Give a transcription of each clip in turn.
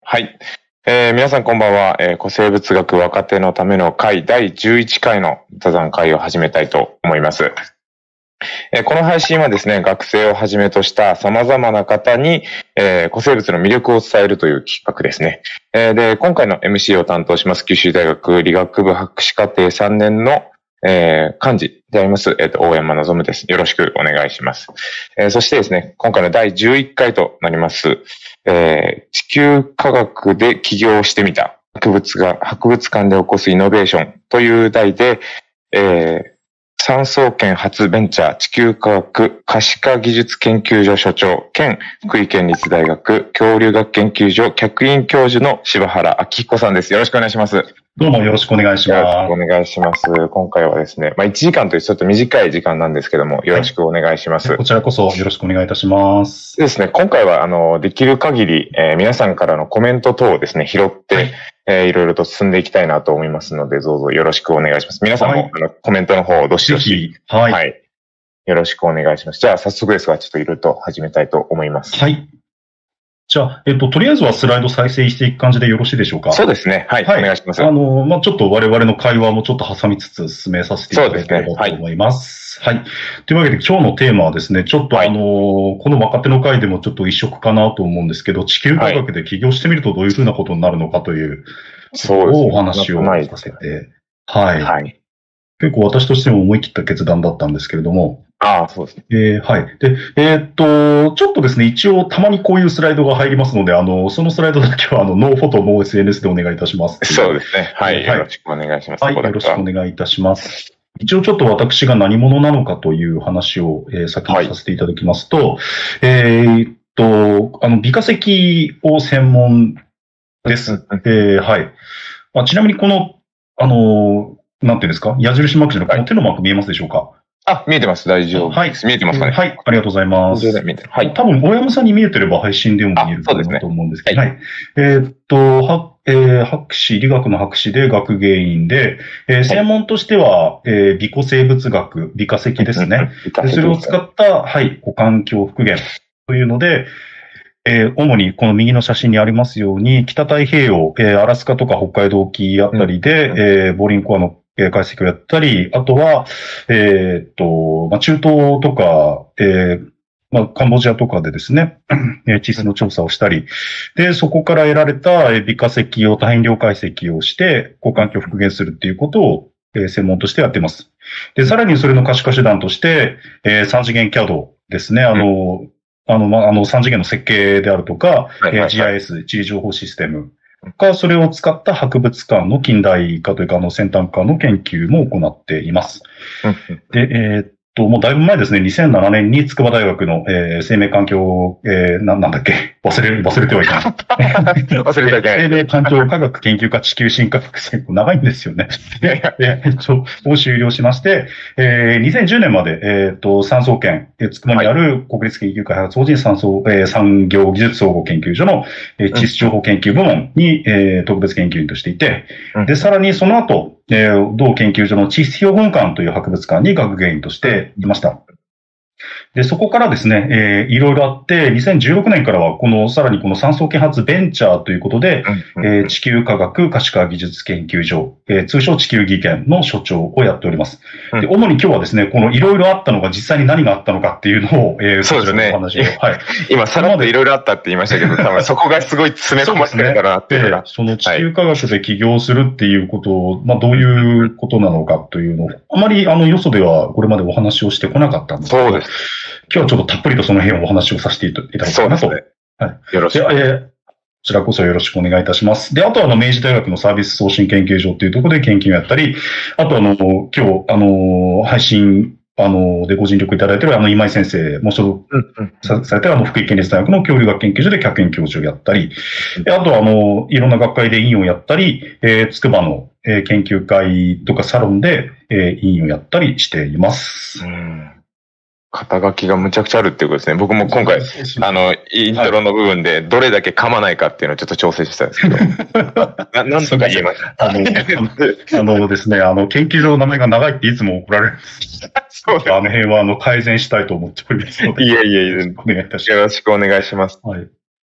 はい。皆さんこんばんは。古生物学若手のための会第11回の座談会を始めたいと思います。この配信はですね、学生をはじめとした様々な方に、古生物の魅力を伝えるという企画ですね。で、今回の MC を担当します、九州大学理学部博士課程3年の幹事であります、大山望です。よろしくお願いします。そしてですね、今回の第11回となります、地球科学で起業してみた博物館で起こすイノベーションという題で、産総研発ベンチャー地球科学可視化技術研究所所長兼福井県立大学恐竜学研究所客員教授の柴原明彦さんです。よろしくお願いします。 どうもよろしくお願いします。 よろしくお願いします。今回はですね、1時間というちょっと短い時間なんですけども、よろしくお願いします。 こちらこそよろしくお願いいたします。 ですね、今回はできる限り、皆さんからのコメント等をですね、拾って、いろいろと進んでいきたいなと思いますので、どうぞよろしくお願いします。皆さんも、コメントの方をどしどし、はい。よろしくお願いします。じゃあ、早速ですが、ちょっといろいろと始めたいと思います。 はい。じゃあ、とりあえずはスライド再生していく感じでよろしいでしょうか。 そうですね。はい。お願いします。 ちょっと我々の会話もちょっと挟みつつ進めさせていただければと思います。はい。というわけで今日のテーマはですね、ちょっとこの若手の会でもちょっと一色かなと思うんですけど、地球科学で起業してみるとどういうふうなことになるのかという、お話をさせて、はい。結構私としても思い切った決断だったんですけれども、 そうですね。 はい。で、ちょっとですね、一応たまにこういうスライドが入りますので、そのスライドだけはノーフォト、ノー SNS でお願いいたします。 そうですね。はい。よろしくお願いします。 はい。よろしくお願いいたします。一応ちょっと私が何者なのかという話を、先にさせていただきますと、微化石を専門です。はい。ちなみにこの、なんていうんですか、矢印マークじゃなくて、この手のマーク見えますでしょうか？ 見えてます。大丈夫です。見えてますかね？ はい。ありがとうございます。 はい。 多分、大山さんに見えてれば配信でも見えるかなと思うんですけど。はい。理学の博士で学芸員で、専門としては、微古生物学、微化石ですね。それを使った、古環境復元というので、主にこの右の写真にありますように、北太平洋、アラスカとか北海道沖あたりで、ボーリンコアの解析をやったり、あとは、中東とか、カンボジアとかでですね、地質の調査をしたり、で、そこから得られた微化石を多変量解析をして、環境を復元するっていうことを、専門としてやっています。で、さらにそれの可視化手段として、3次元 CAD ですね、3次元の設計であるとか、GIS、地理情報システム、それを使った博物館の近代化というか、先端化の研究も行っています。で、もうだいぶ前ですね、2007年に筑波大学の、生命環境、なんだっけ忘れてはいけない。 忘れてはいけない。 生命環境科学研究科地球進化学生、長いんですよね。を終了しまして、2010年まで、産総研、筑波にある国立研究開発法人産業技術総合研究所の、地質情報研究部門に、特別研究員としていて、で、さらにその後、同研究所の地質標本館という博物館に学芸員としていました。で、そこからですね、いろいろあって、2016年からは、さらにこの産総研発ベンチャーということで、地球科学可視化技術研究所、通称地球技研の所長をやっております。で、主に今日はですね、このいろいろあったのが実際に何があったのかっていうのを、 そうですね。 お話を。はい。 今、さらっといろいろあったって言いましたけど、多分そこがすごい詰め込まれてるからっていうのが。 その地球科学で起業するっていうことを、どういうことなのかというのを、あまりよそではこれまでお話をしてこなかったんですけど。 そうです。 今日はちょっとたっぷりとその辺をお話をさせていただきたいなと。 はい。よろしく。 こちらこそよろしくお願いいたします。で、あと明治大学のサービス送信研究所っていうところで研究をやったり、あと今日、配信、でご尽力いただいている今井先生も所属されてる福井県立大学の恐竜学研究所で客員教授をやったり、あといろんな学会で委員をやったり、筑波の研究会とかサロンで委員をやったりしています。 肩書きがむちゃくちゃあるっていうことですね。僕も今回、イントロの部分でどれだけ噛まないかっていうのをちょっと調整してたんですけど。なんとか言えました。 ですね、研究所の名前が長いっていつも怒られるんです。そうです。辺は改善したいと思っておりますので。 いえいえ、お願いいたします。よろしくお願いします。 はい。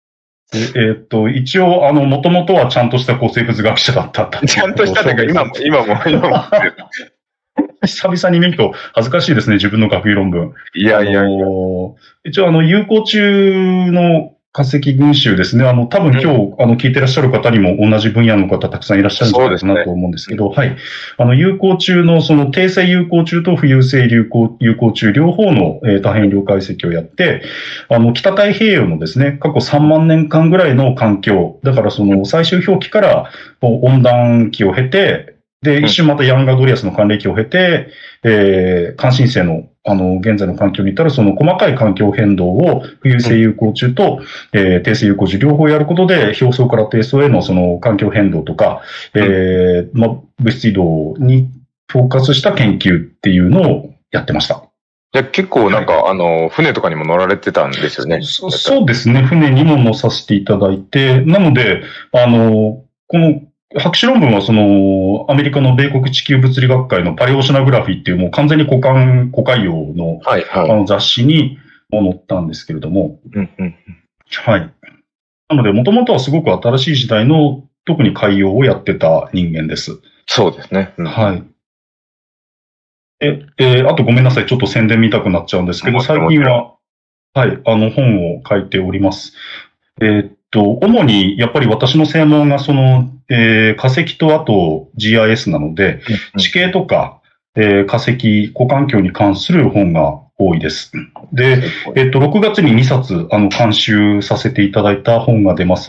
一応、もともとはちゃんとした生物学者だった。 ちゃんとしたというか、今も。 久々に見ると恥ずかしいですね、自分の学位論文。 いや。 一応、有効中の化石群衆ですね。多分今日、聞いてらっしゃる方にも同じ分野の方たくさんいらっしゃるんじゃないかなと思うんですけど、はい。有効中の、定性有効中と浮遊性有効中両方の、多変量解析をやって、北太平洋のですね、過去3万年間ぐらいの環境、だから最終表記から温暖期を経て、で、一瞬またヤンガドリアスの寒冷期を経て、環新星の、現在の環境に至る細かい環境変動を浮遊性有効中と、低性有効中両方やることで、表層から低層への環境変動とか、物質移動にフォーカスした研究っていうのをやってました。 じゃ結構船とかにも乗られてたんですよね。 そうですね。船にも乗させていただいて、なので、この博士論文はアメリカの米国地球物理学会のパレオシナグラフィーっていうもう完全に古海洋の、雑誌にも載ったんですけれども、はい。なので、もともとはすごく新しい時代の特に海洋をやってた人間です。 そうですね。 はい。あとごめんなさい。ちょっと宣伝見たくなっちゃうんですけど、最近は、はい、本を書いております。主に、やっぱり私の専門が化石とあと GIS なので、地形とか、化石、古環境に関する本が多いです。で、6月に2冊、監修させていただいた本が出ます。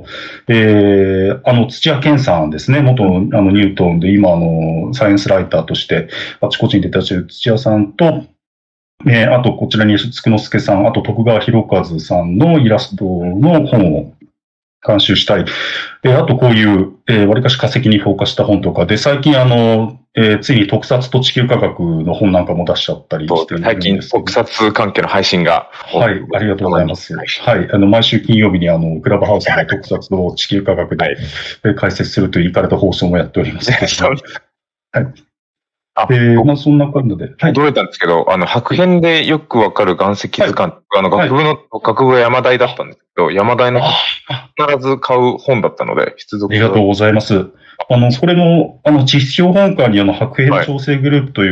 土屋健さんですね。元、ニュートンで、今、サイエンスライターとして、あちこちに出てらっしゃる土屋さんと、あと、こちらに、つくのすけさん、あと、徳川博和さんのイラストの本を監修したい。あと、こういう、わりかし化石にフォーカスした本とかで、最近、ついに特撮と地球科学の本なんかも出しちゃったりしてるんです。 最近、特撮関係の配信が。 はい、ありがとうございます。はい、毎週金曜日にクラブハウスで特撮を地球科学で解説するというイカれた放送もやっておりますけど。はい。そんな感じで。 驚いたんですけど、白片でよくわかる岩石図鑑、学部は山大だったんですけど、山大の必ず買う本だったので、 必読。ありがとうございます。これも、地質標本館に白片調整グループという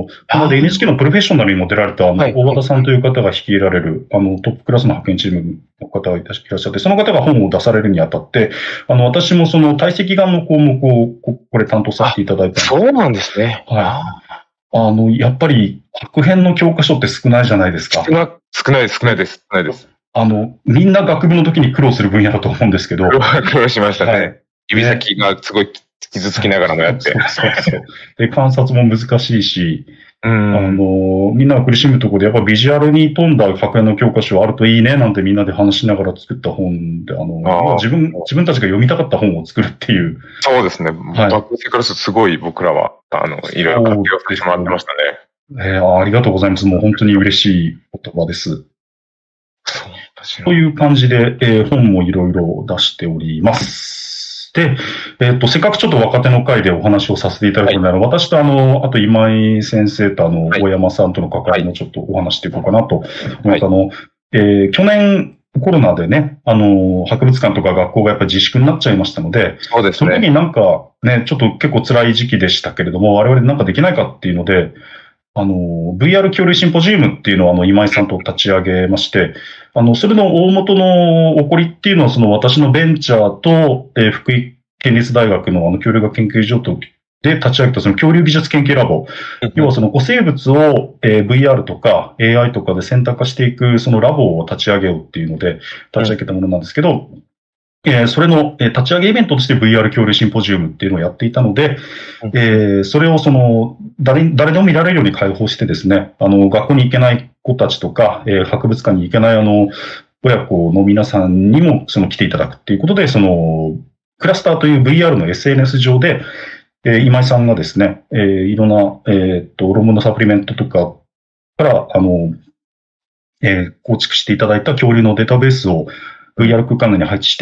、NHK のプロフェッショナルにも出られた、大和田さんという方が率いられる、トップクラスの白片チームの方がいらっしゃって、その方が本を出されるにあたって、私も堆積岩の項目を、これ担当させていただいた。 そうなんですね。 はい。やっぱり、白片の教科書って少ないじゃないですか。 少ないです。 みんな学部の時に苦労する分野だと思うんですけど。 苦労しましたね。はい、指先がすごい傷つきながらもやって。 そう。で、観察も難しいし、みんなが苦しむところで、やっぱビジュアルに富んだ白片の教科書あるといいね、なんてみんなで話しながら作った本で、自分たちが読みたかった本を作るっていう。 そうですね。学生からすごい僕らは、いろいろ活用させてもらってましたね。 ありがとうございます。もう本当に嬉しい言葉です。という感じで、本もいろいろ出しております。で、せっかくちょっと若手の会でお話をさせていただくので、私とあと今井先生と大山さんとの関わりもちょっとお話していこうかなと思います。去年コロナでね、博物館とか学校がやっぱり自粛になっちゃいましたので、 そうですね。 その時になんかね、ちょっと結構辛い時期でしたけれども、我々なんかできないかっていうので、VR 恐竜シンポジウムっていうのを今井さんと立ち上げまして、それの大元の起こりっていうのは私のベンチャーと、福井県立大学の恐竜学研究所で立ち上げた恐竜技術研究ラボ。要は古生物を、VR とか AI とかで選択化していくそのラボを立ち上げようっていうので立ち上げたものなんですけど、それの立ち上げイベントとして VR 恐竜シンポジウムっていうのをやっていたので、それを誰でも見られるように開放してですね、学校に行けない子たちとか、博物館に行けない親子の皆さんにも来ていただくっていうことで、クラスターという VR の SNS 上で、今井さんがですね、いろんな、論文のサプリメントとかから、構築していただいた恐竜のデータベースをVR 空間内に配置して、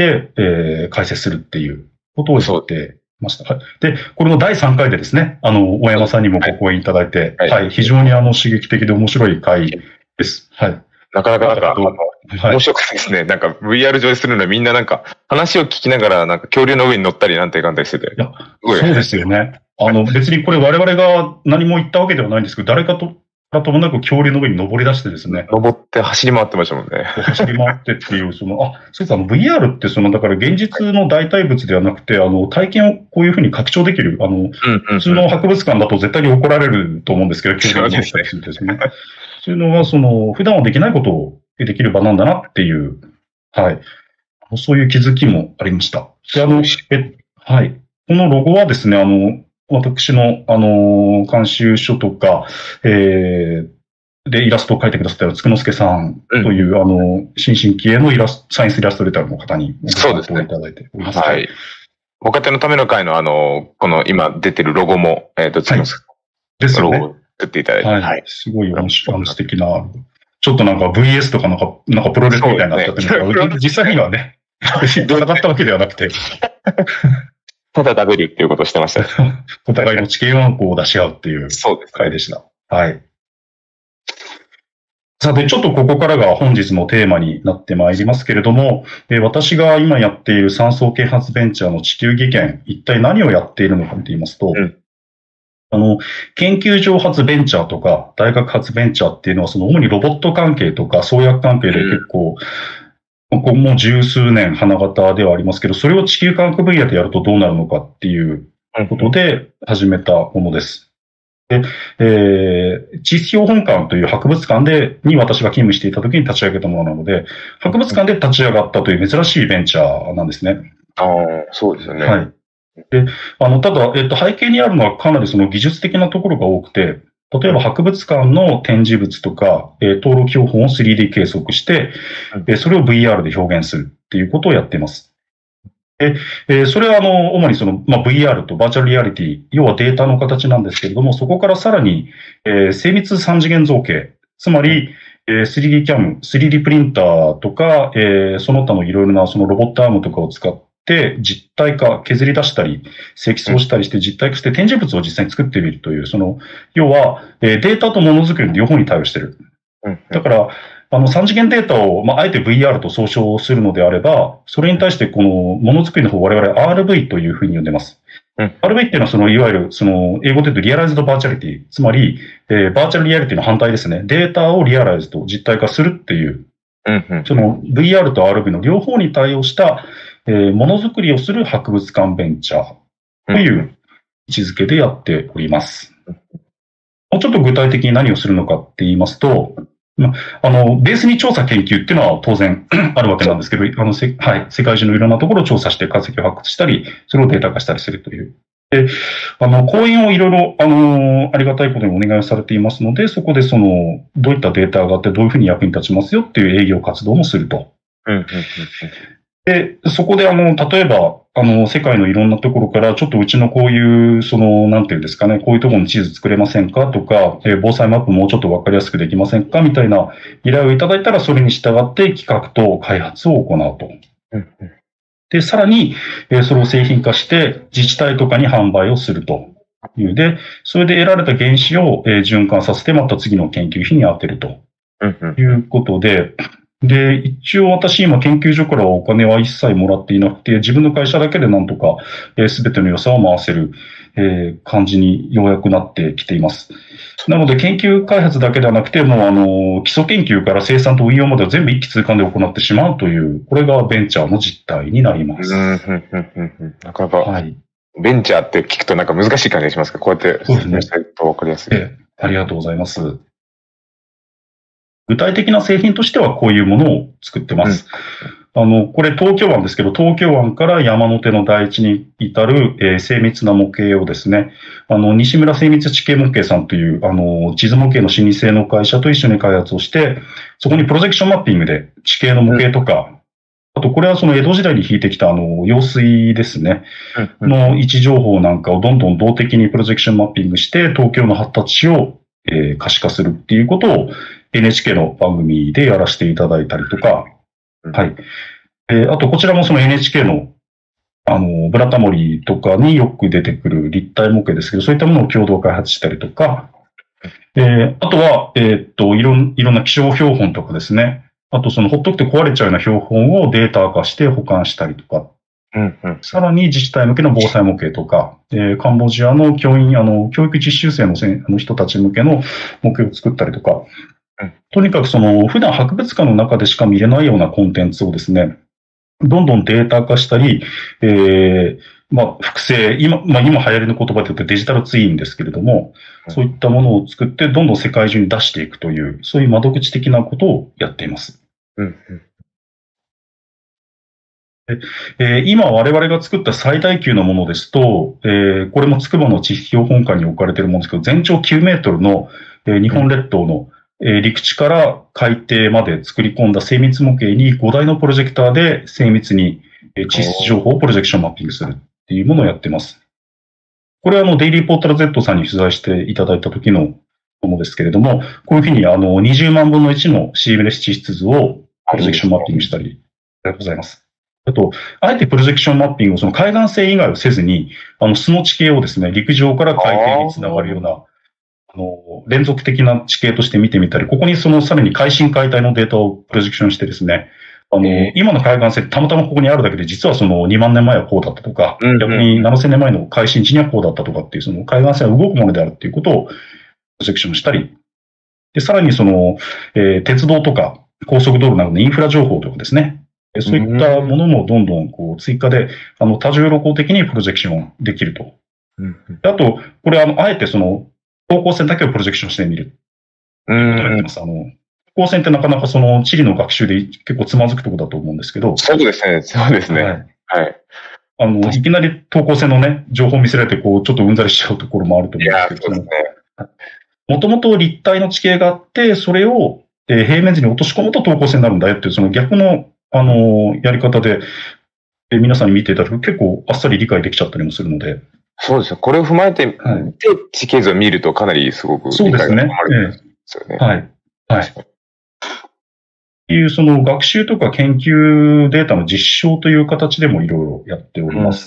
解説するっていうことをやってました。はい。で、これの第3回でですね、大山さんにもご講演いただいて、はい、非常に刺激的で面白い回です。はい。 なかなかはい、 面白かったですね。なんか VR 上でするのにみんななんか話を聞きながらなんか恐竜の上に乗ったりなんてかんだりしてて。 いや、そうですよね。別にこれ我々が何も言ったわけではないんですけど、誰かともなく恐竜の上に登り出してですね。 登って走り回ってましたもんね。 走り回ってっていう、そうか、VR ってだから現実の代替物ではなくて、体験をこういうふうに拡張できる、普通の博物館だと絶対に怒られると思うんですけど、恐竜のしたりするとですね。そういうのは、普段はできないことをできる場なんだなっていう、はい。そういう気づきもありました。で、はい。このロゴはですね、私の、監修書とか、で、イラストを描いてくださったつくのすけさんという、新進気鋭のサイエンスイラストレーターの方にご担当いただいております。 はい。ご家庭のための会のこの今出てるロゴも、つくのすけですよね。 ロゴを作っていただいて。 はい。すごい素敵な、ちょっとなんか VS とかなんかプロレスみたいになっちゃってるんです実際にはね、戦ったわけではなくて。 ただ食べるっていうことをしてました。 お互いの知見を出し合うっていう会でした。はい。さて、ちょっとここからが本日のテーマになってまいりますけれども、私が今やっている産総啓発ベンチャーの地球技研、一体何をやっているのかと言いますと、研究所発ベンチャーとか大学発ベンチャーっていうのは、主にロボット関係とか創薬関係で結構、もう十数年花形ではありますけど、それを地球科学分野でやるとどうなるのかっていうことで始めたものです。で、地域標本館という博物館に私が勤務していた時に立ち上げたものなので、博物館で立ち上がったという珍しいベンチャーなんですね。 そうですよね。 はい。で、ただ、背景にあるのはかなり技術的なところが多くて、例えば博物館の展示物とか、登録標本を 3D 計測して、それを VR で表現するっていうことをやっています。それは主にVR とバーチャルリアリティ、要はデータの形なんですけれども、そこからさらに、精密3次元造形、つまり、3D キャム、3D プリンターとか、その他のいろいろなロボットアームとかを使って実体化、削り出したり、積層したりして実体化して展示物を実際に作ってみるという、要は、データとものづくりの両方に対応している。だから、3次元データを、あえて VR と総称するのであれば、それに対してこのものづくりの方を我々 RV というふうに呼んでます。RV っていうのはいわゆる、英語で言うとリアライズドバーチャリティ、つまり、バーチャルリアリティの反対ですね。データをリアライズと実体化するっていう、VR と RV の両方に対応した、ものづくりをする博物館ベンチャーという位置づけでやっております。もうちょっと具体的に何をするのかって言いますと、ベースに調査研究っていうのは当然あるわけなんですけど、世界中のいろんなところを調査して化石を発掘したり、それをデータ化したりするという。で、講演をいろいろ、ありがたいことにお願いされていますので、そこでどういったデータがあってどういうふうに役に立ちますよっていう営業活動もすると。で、そこで例えば、世界のいろんなところから、ちょっとうちのこういう、なんていうんですかね、こういうところの地図作れませんかとか、防災マップもうちょっとわかりやすくできませんかみたいな依頼をいただいたら、それに従って企画と開発を行うと。で、さらに、それを製品化して自治体とかに販売をするという。で、それで得られた原子を循環させて、また次の研究費に当てるということで、で、一応私今研究所からはお金は一切もらっていなくて、自分の会社だけでなんとかすべての予算を回せる感じにようやくなってきています。なので研究開発だけではなくて、もう基礎研究から生産と運用までを全部一気通貫で行ってしまうという、これがベンチャーの実態になります。 なかなか、ベンチャーって聞くとなんか難しい感じがしますけど、こうやって説明したいと分かりやすい。 ありがとうございます。具体的な製品としてはこういうものを作ってます。これ東京湾ですけど、東京湾から山手の台地に至る、精密な模型をですね、西村精密地形模型さんという、地図模型の老舗の会社と一緒に開発をして、そこにプロジェクションマッピングで地形の模型とか、あとこれは江戸時代に引いてきた用水ですね、の位置情報なんかをどんどん動的にプロジェクションマッピングして、東京の発達を、可視化するっていうことを NHK の番組でやらせていただいたりとか、はい。あと、こちらもNHK の、ブラタモリとかによく出てくる立体模型ですけど、そういったものを共同開発したりとか、 あとは、いろんな気象標本とかですね。あと、ほっとくと壊れちゃうような標本をデータ化して保管したりとか。さらに自治体向けの防災模型とか、カンボジアの教育実習生の人たち向けの模型を作ったりとか。とにかく普段博物館の中でしか見れないようなコンテンツをですね、どんどんデータ化したり、複製、今流行りの言葉で言うとデジタルツインですけれども、そういったものを作って、どんどん世界中に出していくという、そういう窓口的なことをやっています。今我々が作った最大級のものですと、これも筑波の地質標本館に置かれているものですけど、全長9メートルの、日本列島の、陸地から海底まで作り込んだ精密模型に5台のプロジェクターで精密に地質情報をプロジェクションマッピングするっていうものをやっています。これはデイリーポータル Z さんに取材していただいた時のものですけれども、こういうふうに20万分の1のシームレス地質図をプロジェクションマッピングしたりでございます。あと、あえてプロジェクションマッピングを海岸線以外をせずに、素の地形をですね、陸上から海底につながるような、連続的な地形として見てみたり、ここにさらに海深海底のデータをプロジェクションしてですね、今の海岸線たまたまここにあるだけで、実は2万年前はこうだったとか、逆に7000年前の海進地にはこうだったとかっていう、海岸線は動くものであるっていうことをプロジェクションしたり、で、さらに鉄道とか高速道路などのインフラ情報とかですね、そういったものもどんどん追加で、多重露光的にプロジェクションできると。あと、これあえて等高線だけをプロジェクションしてみる。やってます。等高線ってなかなか地理の学習で結構つまずくところだと思うんですけど。 そうですね。そうですね。はい。 いきなり等高線のね、情報を見せられて、ちょっとうんざりしちゃうところもあると思うんですけど。そうですね。もともと立体の地形があって、それを平面図に落とし込むと等高線になるんだよっていう、逆のやり方で、皆さんに見ていただくと結構あっさり理解できちゃったりもするので。 そうですね。これを踏まえて、地形図を見るとかなりすごく理解が深まるんですよね。 はい。はい。いう学習とか研究データの実証という形でもいろいろやっております。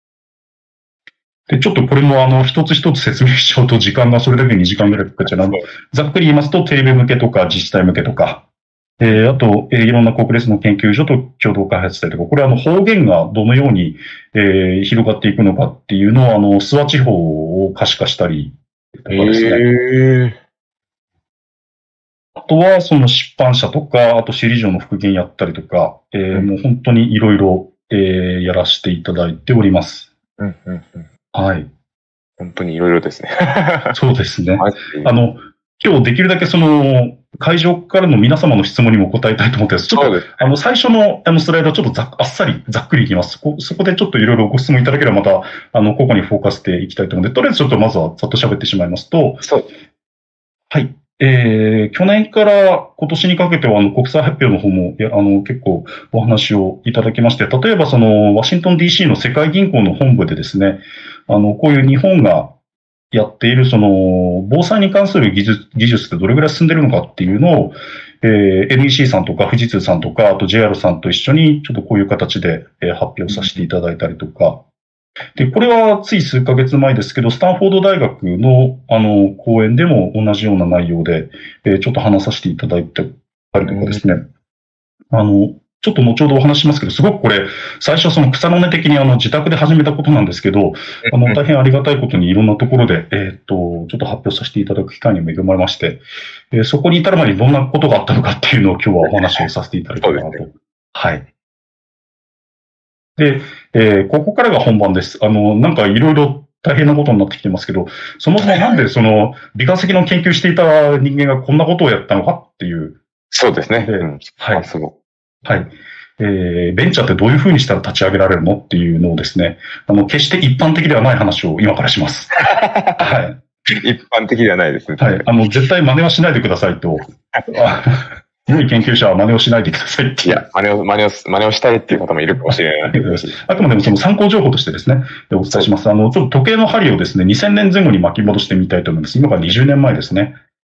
で、ちょっとこれも一つ一つ説明しちゃうと時間がそれだけ2時間ぐらいかかっちゃうので、ざっくり言いますとテレビ向けとか自治体向けとか、あと、いろんな国立の研究所と共同開発したりとか、これは方言がどのように、広がっていくのかっていうのを、諏訪地方を可視化したりとかですね。あとは、出版社とか、あと首里城の復元やったりとか、もう本当にいろいろ、やらせていただいております。はい。 本当にいろいろですね。 そうですね。今日できるだけ会場からの皆様の質問にも答えたいと思ってます。ちょっと、最初のスライドはちょっとあっさり、ざっくりいきます。そこでちょっといろいろご質問いただければまた、個々にフォーカスしていきたいと思うので、とりあえずちょっとまずはざっと喋ってしまいますと、はい。去年から今年にかけては国際発表の方も結構お話をいただきまして、例えばワシントン DC の世界銀行の本部でですね、こういう日本がやっている防災に関する技術ってどれぐらい進んでるのかっていうのを、NEC さんとか富士通さんとか、あと JR さんと一緒にちょっとこういう形で発表させていただいたりとか、で、これはつい数ヶ月前ですけど、スタンフォード大学の講演でも同じような内容で、ちょっと話させていただいたりとかですね、ちょっと後ほどお話しますけど、すごくこれ、最初草の根的に自宅で始めたことなんですけど、大変ありがたいことにいろんなところで、ちょっと発表させていただく機会に恵まれまして、そこに至る前にどんなことがあったのかっていうのを今日はお話をさせていただきたいなと。はい。で、ここからが本番です。なんかいろいろ大変なことになってきてますけど、そもそもなんで微化石の研究していた人間がこんなことをやったのかっていう。 そうですね。 はい。はい。ベンチャーってどういうふうにしたら立ち上げられるのっていうのをですね、決して一般的ではない話を今からします。はい。 一般的ではないですね。 はい。絶対真似はしないでくださいと。良い研究者は真似をしないでくださいって。 いや、真似をしたいっていう方もいるかもしれない。 あくまでも参考情報としてですね、お伝えします。ちょっと時計の針をですね、2000年前後に巻き戻してみたいと思います。今から20年前ですね。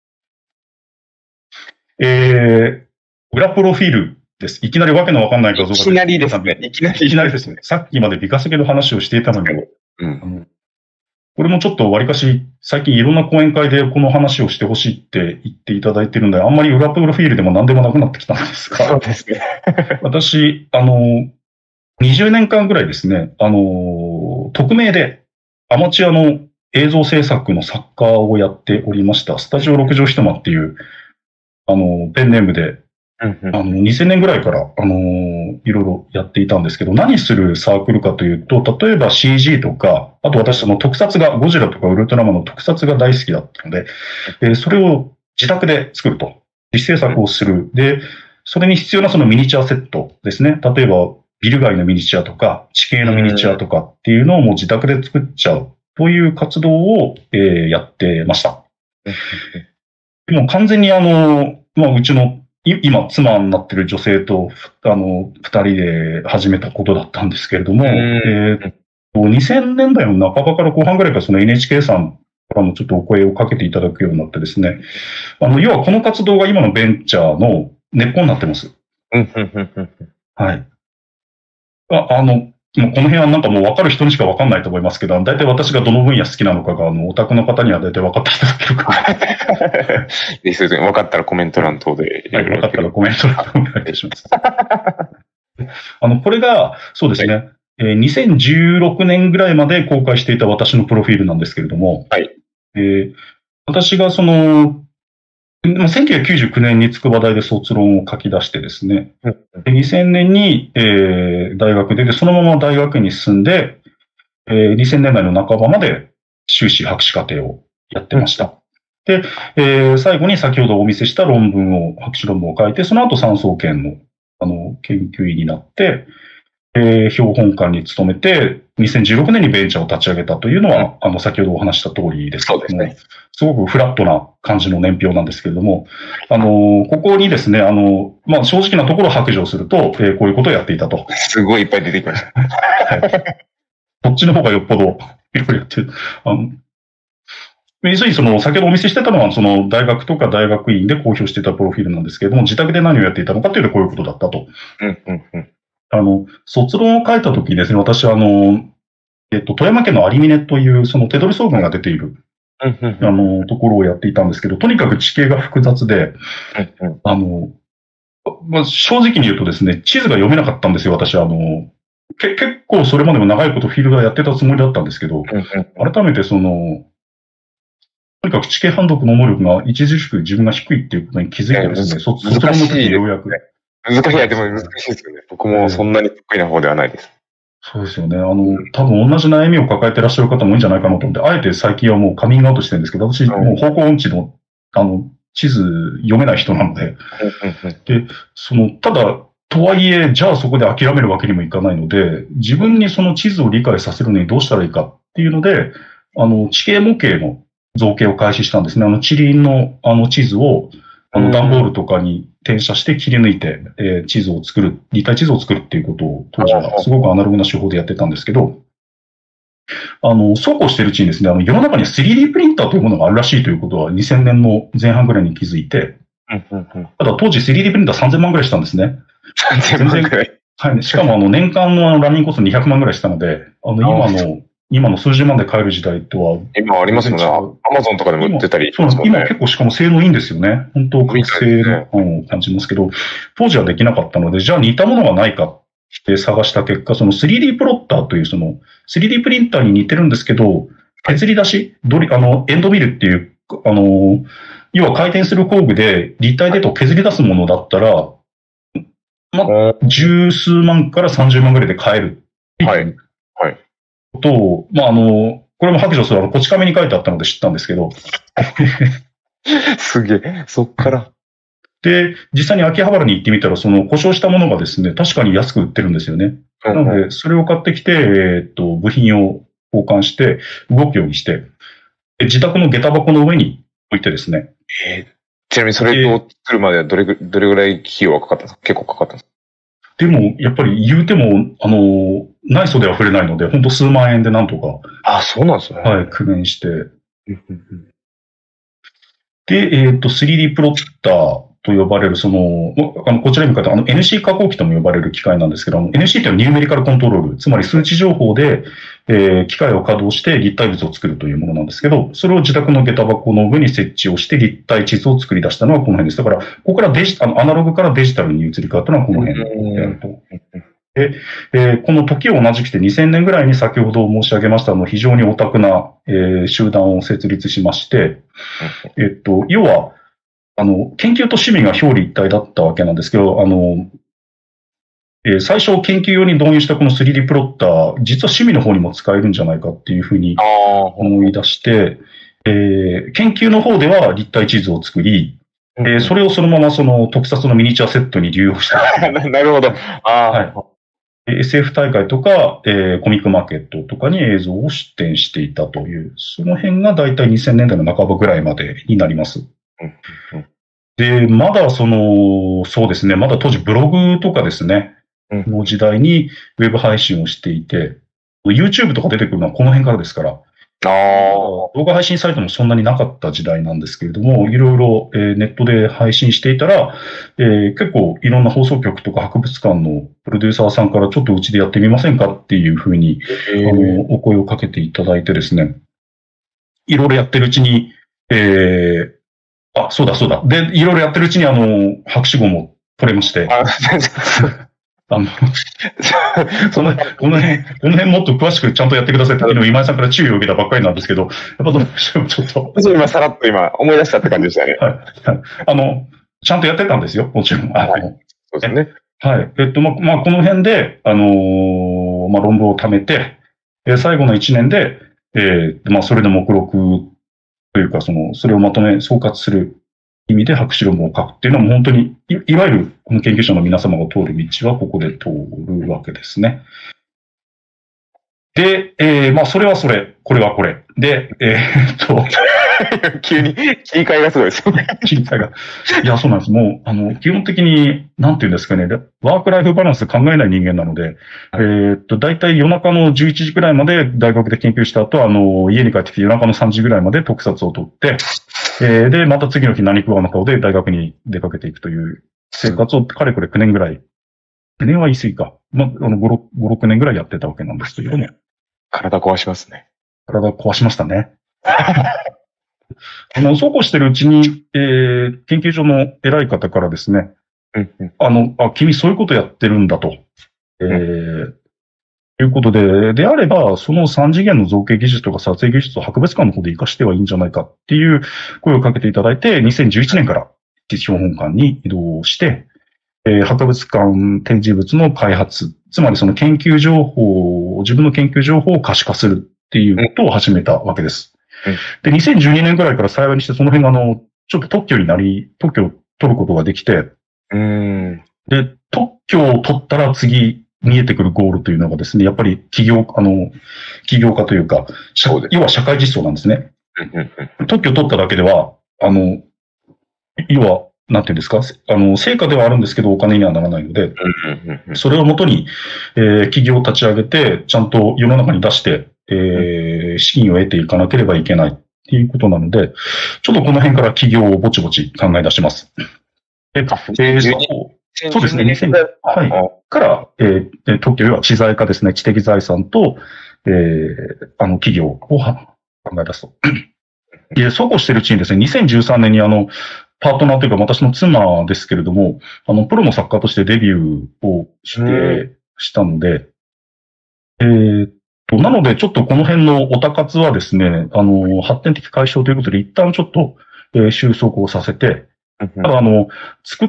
裏プロフィールです。いきなりわけのわかんない画像が。 いきなりですね。 いきなりですね。さっきまで美化石の話をしていたのに、 これもちょっとわりかし、最近いろんな講演会でこの話をしてほしいって言っていただいてるんで、あんまり裏プロフィールでも何でもなくなってきたんですが。 そうですね。 私、20年間ぐらいですね、匿名でアマチュアの映像制作の作家をやっておりました、スタジオ六畳一間っていう、ペンネームで、2000年ぐらいから、いろいろやっていたんですけど、何するサークルかというと、例えば CG とか、あと私特撮が、ゴジラとかウルトラマンの特撮が大好きだったので、それを自宅で作ると。実制作をする。で、それに必要なそのミニチュアセットですね。例えば、ビル街のミニチュアとか、地形のミニチュアとかっていうのをもう自宅で作っちゃうという活動を、やってました。でも完全にうちの今、妻になってる女性と、二人で始めたことだったんですけれども、2000年代の半ばから後半ぐらいからその NHK さんからもちょっとお声をかけていただくようになってですね、要はこの活動が今のベンチャーの根っこになってます。はい。もうこの辺はなんかもう分かる人にしか分かんないと思いますけど、大体私がどの分野好きなのかが、オタクの方には大体分かっていただけるかな。 ですよね。分かったらコメント欄等で。 はい、分かったらコメント欄でお願いします。これが、そうですね、2016年ぐらいまで公開していた私のプロフィールなんですけれども、 はい。 私が1999年に筑波大で卒論を書き出してですね、2000年に、大学で、そのまま大学に進んで、2000年代の半ばまで修士博士課程をやってました。で、最後に先ほどお見せした博士論文を書いて、その後産総研の、研究員になって、標本館に勤めて、2016年にベンチャーを立ち上げたというのは、先ほどお話した通りですけども、そうですね。すごくフラットな感じの年表なんですけれども、ここにですね、正直なところ白状すると、こういうことをやっていたと。 すごいいっぱい出てきました。 はい。こっちの方がよっぽどいろいろやってる。要するに先ほどお見せしてたのは、大学とか大学院で公表していたプロフィールなんですけれども、自宅で何をやっていたのかというとこういうことだったと。卒論を書いたときですね、私は富山県の有峰という、手取総群が出ている、ところをやっていたんですけど、とにかく地形が複雑で、正直に言うとですね、地図が読めなかったんですよ、私は。結構それまでも長いことフィールドをやってたつもりだったんですけど、改めてとにかく地形判読の能力が著しく自分が低いっていうことに気づいてですね、卒論の時にようやく。 難しい、でも難しいですよね。僕もそんなに得意な方ではないです。 そうですよね。多分同じ悩みを抱えていらっしゃる方も多いんじゃないかなと思って、あえて最近はもうカミングアウトしてるんですけど、私、もう方向音痴の、地図読めない人なので、で、ただ、とはいえ、じゃあそこで諦めるわけにもいかないので、自分にその地図を理解させるのにどうしたらいいかっていうので、地形模型の造形を開始したんですね。地輪の地図を、段ボールとかに転写して切り抜いて、地図を作る、立体地図を作るっていうことを当時はすごくアナログな手法でやってたんですけど、そうこうしてるうちにですね、世の中に 3D プリンターというものがあるらしいということは2000年の前半ぐらいに気づいて、ただ当時 3D プリンター3000万ぐらいしたんですね。 3000万ぐらい。 はい。しかも年間のランニングコスト200万ぐらいしたので、今の数十万で買える時代とは。 今ありますよね。アマゾンとかでも売ってたり。 そうなんです。今結構しかも性能いいんですよね。本当覚醒の感を感じますけど、当時はできなかったので、じゃあ似たものがないかって探した結果、3D プロッターという3D プリンターに似てるんですけど、削り出し、エンドミルっていう、要は回転する工具で立体データを削り出すものだったら、十数万から30万ぐらいで買えるっていうことを、これも白状するこち亀に書いてあったので知ったんですけど。 すげえ、そっから。 で、実際に秋葉原に行ってみたら、故障したものがですね、確かに安く売ってるんですよね。なので、それを買ってきて、部品を交換して、動くようにして、自宅の下駄箱の上に置いてですね。 ちなみにそれを作るまではどれぐらい費用がかかったんですか？結構かかったんですか？ でも、やっぱり言うても、内装では触れないので、ほんと数万円でなんとか。 あ、そうなんですね。 はい、工面して。で、3D プロッターと呼ばれる、こちらに向かって、NC 加工機とも呼ばれる機械なんですけど、NC というのはニューメリカルコントロール、つまり数値情報で、機械を稼働して立体物を作るというものなんですけど、それを自宅の下駄箱の上に設置をして立体地図を作り出したのはこの辺です。だから、ここからアナログからデジタルに移り変わったのはこの辺であると。で、この時を同じくして2000年ぐらいに先ほど申し上げました非常にオタクな、集団を設立しまして、要は、研究と趣味が表裏一体だったわけなんですけど、最初研究用に導入したこの 3D プロッター、実は趣味の方にも使えるんじゃないかっていうふうに思い出して、研究の方では立体地図を作り、それをそのまま特撮のミニチュアセットに利用した。 なるほど。 はい。SF 大会とか、コミックマーケットとかに映像を出展していたという、その辺がだいたい2000年代の半ばぐらいまでになります。で、まだそうですね、まだ当時ブログとかですね、の時代にウェブ配信をしていて、YouTube とか出てくるのはこの辺からですから、動画配信サイトもそんなになかった時代なんですけれども、いろいろネットで配信していたら、結構いろんな放送局とか博物館のプロデューサーさんからちょっとうちでやってみませんかっていうふうに、お声をかけていただいてですね、いろいろやってるうちに、そうだ。で、いろいろやってるうちに博士号も取れまして。この辺もっと詳しくちゃんとやってくださいって今井さんから注意を受けたばっかりなんですけど、やっぱどうしてもちょっと。 今さらっと思い出したって感じでしたね。 はい。ちゃんとやってたんですよ、もちろん。 そうですね。 はい。この辺で、論文を貯めて、最後の1年で、それで目録というか、それをまとめ、総括する意味で博士論文を書くっていうのも本当に、いわゆるこの研究者の皆様が通る道はここで通るわけですね。で、それはそれ、これはこれ。で、 急に切り替えがすごいですよね。 切り替えが。いや、そうなんです。もう、基本的に、なんていうんですかね、ワークライフバランス考えない人間なので、だいたい夜中の11時くらいまで大学で研究した後、家に帰ってきて夜中の3時ぐらいまで特撮を取って、で、また次の日何食わぬ顔で大学に出かけていくという生活をかれこれ9年ぐらい、9年は言い過ぎか。5、6年ぐらいやってたわけなんですけどね。 体壊しますね。 体壊しましたね。そうこうしてるうちに、研究所の偉い方からですね、君そういうことやってるんだと。いうことで、であれば、その3次元の造形技術とか撮影技術を博物館の方で活かしてはいいんじゃないかっていう声をかけていただいて、2011年から基地標本館に移動して、博物館展示物の開発、つまりその研究情報、自分の研究情報を可視化するっていうことを始めたわけです。で、2012年ぐらいから幸いにしてその辺がちょっと特許を取ることができて、で、特許を取ったら次見えてくるゴールというのがですね、やっぱり起業家というか、要は社会実装なんですね。特許を取っただけでは、要は、なんていうんですか、成果ではあるんですけどお金にはならないので、それをもとに、企業を立ち上げて、ちゃんと世の中に出して、資金を得ていかなければいけないっていうことなので、ちょっとこの辺から企業をぼちぼち考え出します。そうですね、2000年、から、特許要は知財化ですね、知的財産と、企業を考え出すと。そうこうしてるうちにですね、2013年にパートナーというか私の妻ですけれども、プロの作家としてデビューをしたので、なのでちょっとこの辺のオタ活はですね、発展的解消ということで一旦ちょっと、収束をさせて、ただ作った、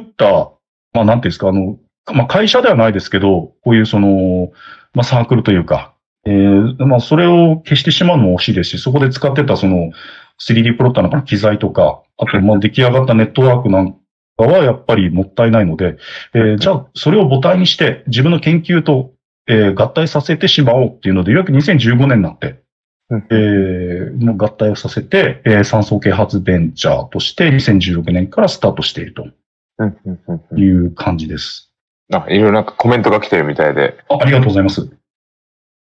なんていうんですか、会社ではないですけど、こういうサークルというか、それを消してしまうのも惜しいですし、そこで使ってた3D プロッターの機材とか、あと、出来上がったネットワークなんかはやっぱりもったいないので、じゃあ、それを母体にして自分の研究と、合体させてしまおうっていうので、ようやく2015年になって、合体をさせて、酸素系発ベンチャーとして2016年からスタートしているという感じです。 いろいろなんかコメントが来てるみたいで。 ありがとうございます。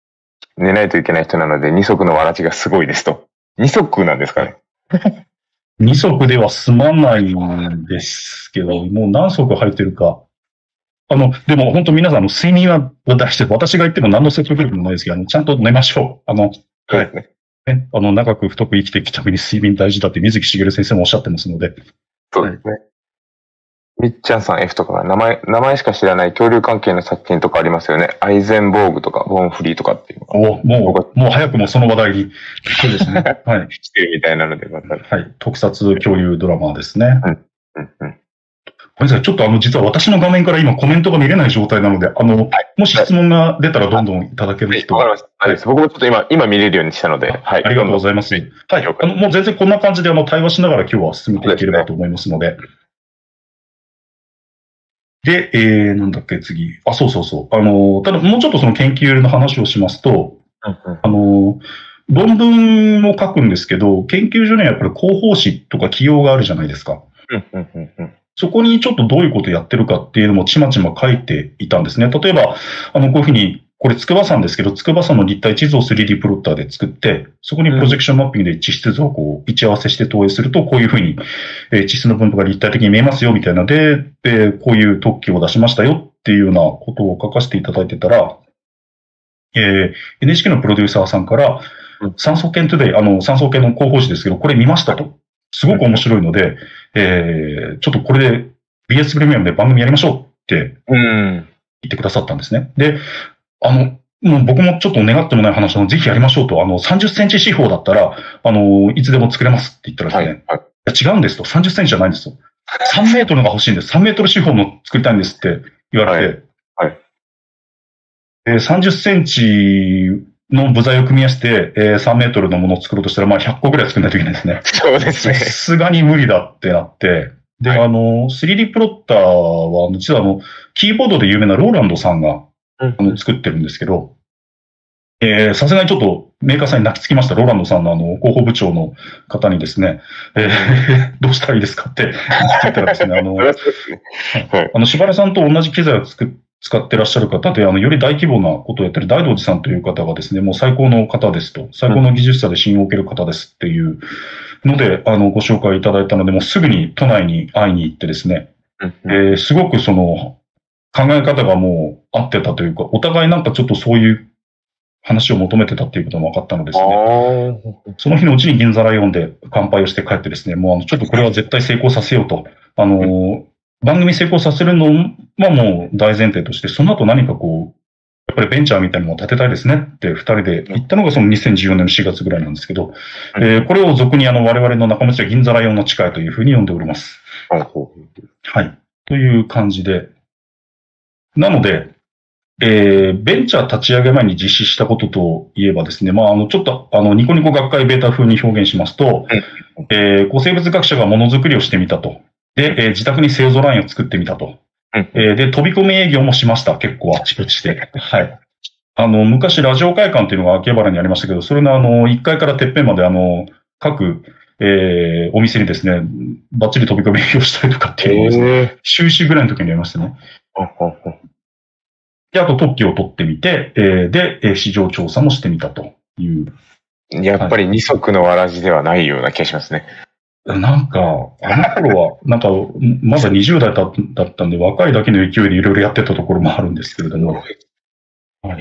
寝ないといけない人なので、二足のわらじがすごいですと。二足なんですかね。 2足では済まないんですけど、もう何足入ってるか。でも本当皆さん、睡眠は大事で、私が言っても何の説得力もないですけど、ちゃんと寝ましょう。はい。ね、長く太く生きていくために睡眠大事だって水木しげる先生もおっしゃってますので。 そうですね。みっちゃんさん F とか名前しか知らない恐竜関係の作品とかありますよね。アイゼンボーグとか、ボーンフリーとかっていう。 もう早くもその話題に。そうですね。はい。 してるみたいなので、 はい。特撮恐竜ドラマですね。ごめんなさい。ちょっと実は私の画面から今コメントが見れない状態なので、もし質問が出たらどんどんいただける人。 わかりました。はい。僕もちょっと今見れるようにしたので、はい。 ありがとうございます。はい。もう全然こんな感じで対話しながら今日は進めていければと思いますので。で、なんだっけ、次。そうそうそう。ただ、もうちょっとその研究の話をしますと、論文を書くんですけど、研究所にはやっぱり広報誌とか起用があるじゃないですか。そこにちょっとどういうことやってるかっていうのもちまちま書いていたんですね。例えば、こういうふうに、これ筑波山ですけど、筑波山の立体地図を 3D プロッターで作って、そこにプロジェクションマッピングで地質図をこう位置合わせして投影すると、こういうふうに、地質の分布が立体的に見えますよ、みたいなので、こういう特許を出しましたよっていうようなことを書かせていただいてたら、NHK のプロデューサーさんから、産総研トゥデイ、産総研の広報誌ですけど、これ見ましたと。すごく面白いので、ちょっとこれで BS プレミアムで番組やりましょうって言ってくださったんですね。で、もう僕もちょっと願ってもない話なので、ぜひやりましょうと。30センチ四方だったら、いつでも作れますって言ったらですね、いや違うんですと。30センチじゃないんですと。3メートルが欲しいんです。3メートル四方の作りたいんですって言われて、30センチの部材を組み合わせて、3メートルのものを作ろうとしたら、100個ぐらい作らないといけないですね。 そうですね。 さすがに無理だってなって、で、3D プロッターは、実はキーボードで有名なローランドさんが、作ってるんですけど、さすがにちょっとメーカーさんに泣きつきました。ローランドさんの広報部長の方にですね、どうしたらいいですかって言ったらですね、柴原さんと同じ機材を使ってらっしゃる方で、より大規模なことをやってる大道寺さんという方がですね、もう最高の方ですと、最高の技術者で信用を受ける方ですっていうので、ご紹介いただいたので、もうすぐに都内に会いに行ってですね、すごくその考え方がもう合ってたというか、お互いなんかちょっとそういう話を求めてたっていうことも分かったのですね。その日のうちに銀座ライオンで乾杯をして帰ってですね、もうちょっとこれは絶対成功させようと、番組成功させるのはもう大前提として、その後何かこう、やっぱりベンチャーみたいなのも立てたいですねって二人で言ったのがその2014年の4月ぐらいなんですけど、これを俗に我々の仲間たちは銀座ライオンの誓いというふうに呼んでおります。はい。という感じで。なので、ベンチャー立ち上げ前に実施したことといえばですね、ちょっとニコニコ学会ベータ風に表現しますと、生物学者がものづくりをしてみたと。で、自宅に製造ラインを作ってみたと。で、飛び込み営業もしました。結構あちこちで。はい。昔ラジオ会館っていうのが秋葉原にありましたけど、それの1階からてっぺんまで各、お店にですね、バッチリ飛び込み営業したりとかっていうのをですね、修士ぐらいの時にやりましたね。で、あと特許を取ってみて、で、市場調査もしてみたという。 やっぱり二足のわらじではないような気がしますね。 なんか、あの頃は、なんか、まだ20代だったんで、若いだけの勢いでいろいろやってたところもあるんですけれども。はい。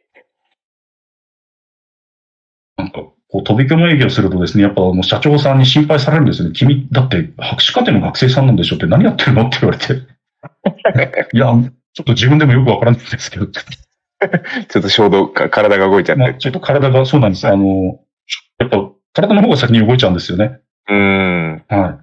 なんか、こう、飛び込み営業するとですね、やっぱもう社長さんに心配されるんですよね。君、だって博士課程の学生さんなんでしょって何やってるのって言われて。いや、ちょっと自分でもよくわからないんですけど。ちょっと衝動、体が動いちゃって。 ちょっと体が、そうなんです。やっぱ、体の方が先に動いちゃうんですよね。 はい。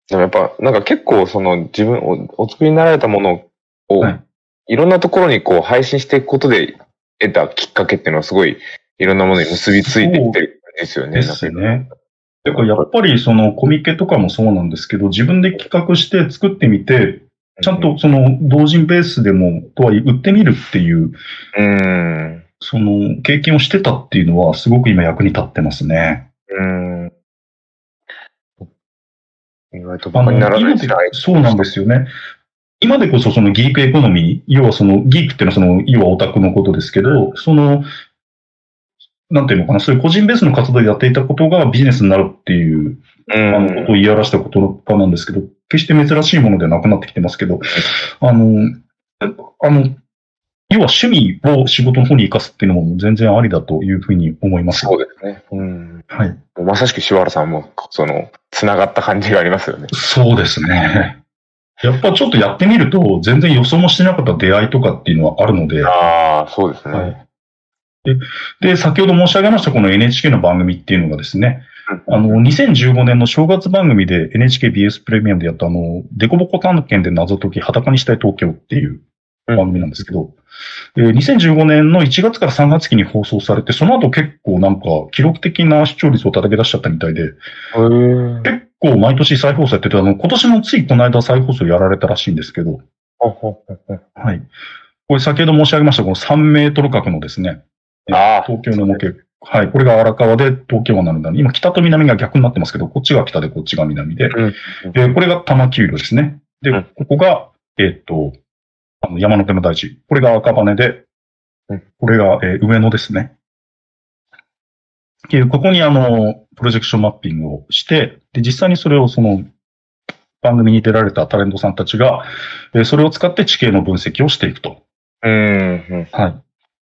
でもやっぱ、なんか結構自分お作りになられたものを、いろんなところにこう配信していくことで得たきっかけっていうのはすごいいろんなものに結びついていってるんですよね。 ですね。だからやっぱりコミケとかもそうなんですけど、自分で企画して作ってみて、ちゃんと同人ベースでもとはいえ売ってみるっていう、経験をしてたっていうのはすごく今役に立ってますね。 意外とバカにならないし、 そうなんですよね。今でこそギークエコノミー、要はギークっていうのは要はオタクのことですけど、 なんていうのかな、そういう個人ベースの活動をやっていたことがビジネスになるっていう、ことを言い表した言葉なんですけど、決して珍しいものではなくなってきてますけど、要は趣味を仕事の方に活かすっていうのも全然ありだというふうに思います。 そうですね。はい。まさしく柴原さんも、繋がった感じがありますよね。 そうですね。やっぱちょっとやってみると、全然予想もしてなかった出会いとかっていうのはあるので。 ああ、そうですね。はい。 で、先ほど申し上げましたこの NHK の番組っていうのがですね、2015年の正月番組で NHKBS プレミアムでやったデコボコ探検で謎解き裸にしたい東京っていう番組なんですけど、2015年の1月から3月期に放送されて、その後結構なんか記録的な視聴率を叩き出しちゃったみたいで、結構毎年再放送やってて、今年のついこの間再放送やられたらしいんですけど、はい。これ先ほど申し上げましたこの3メートル角のですね、東京の模型。はい。これが荒川で東京湾なので、今北と南が逆になってますけど、こっちが北でこっちが南で、これが多摩丘陵ですね。で、ここが、山手の大地。これが赤羽で、これが、上野ですね。ここにプロジェクションマッピングをして、で、実際にそれを番組に出られたタレントさんたちが、それを使って地形の分析をしていくと。はい。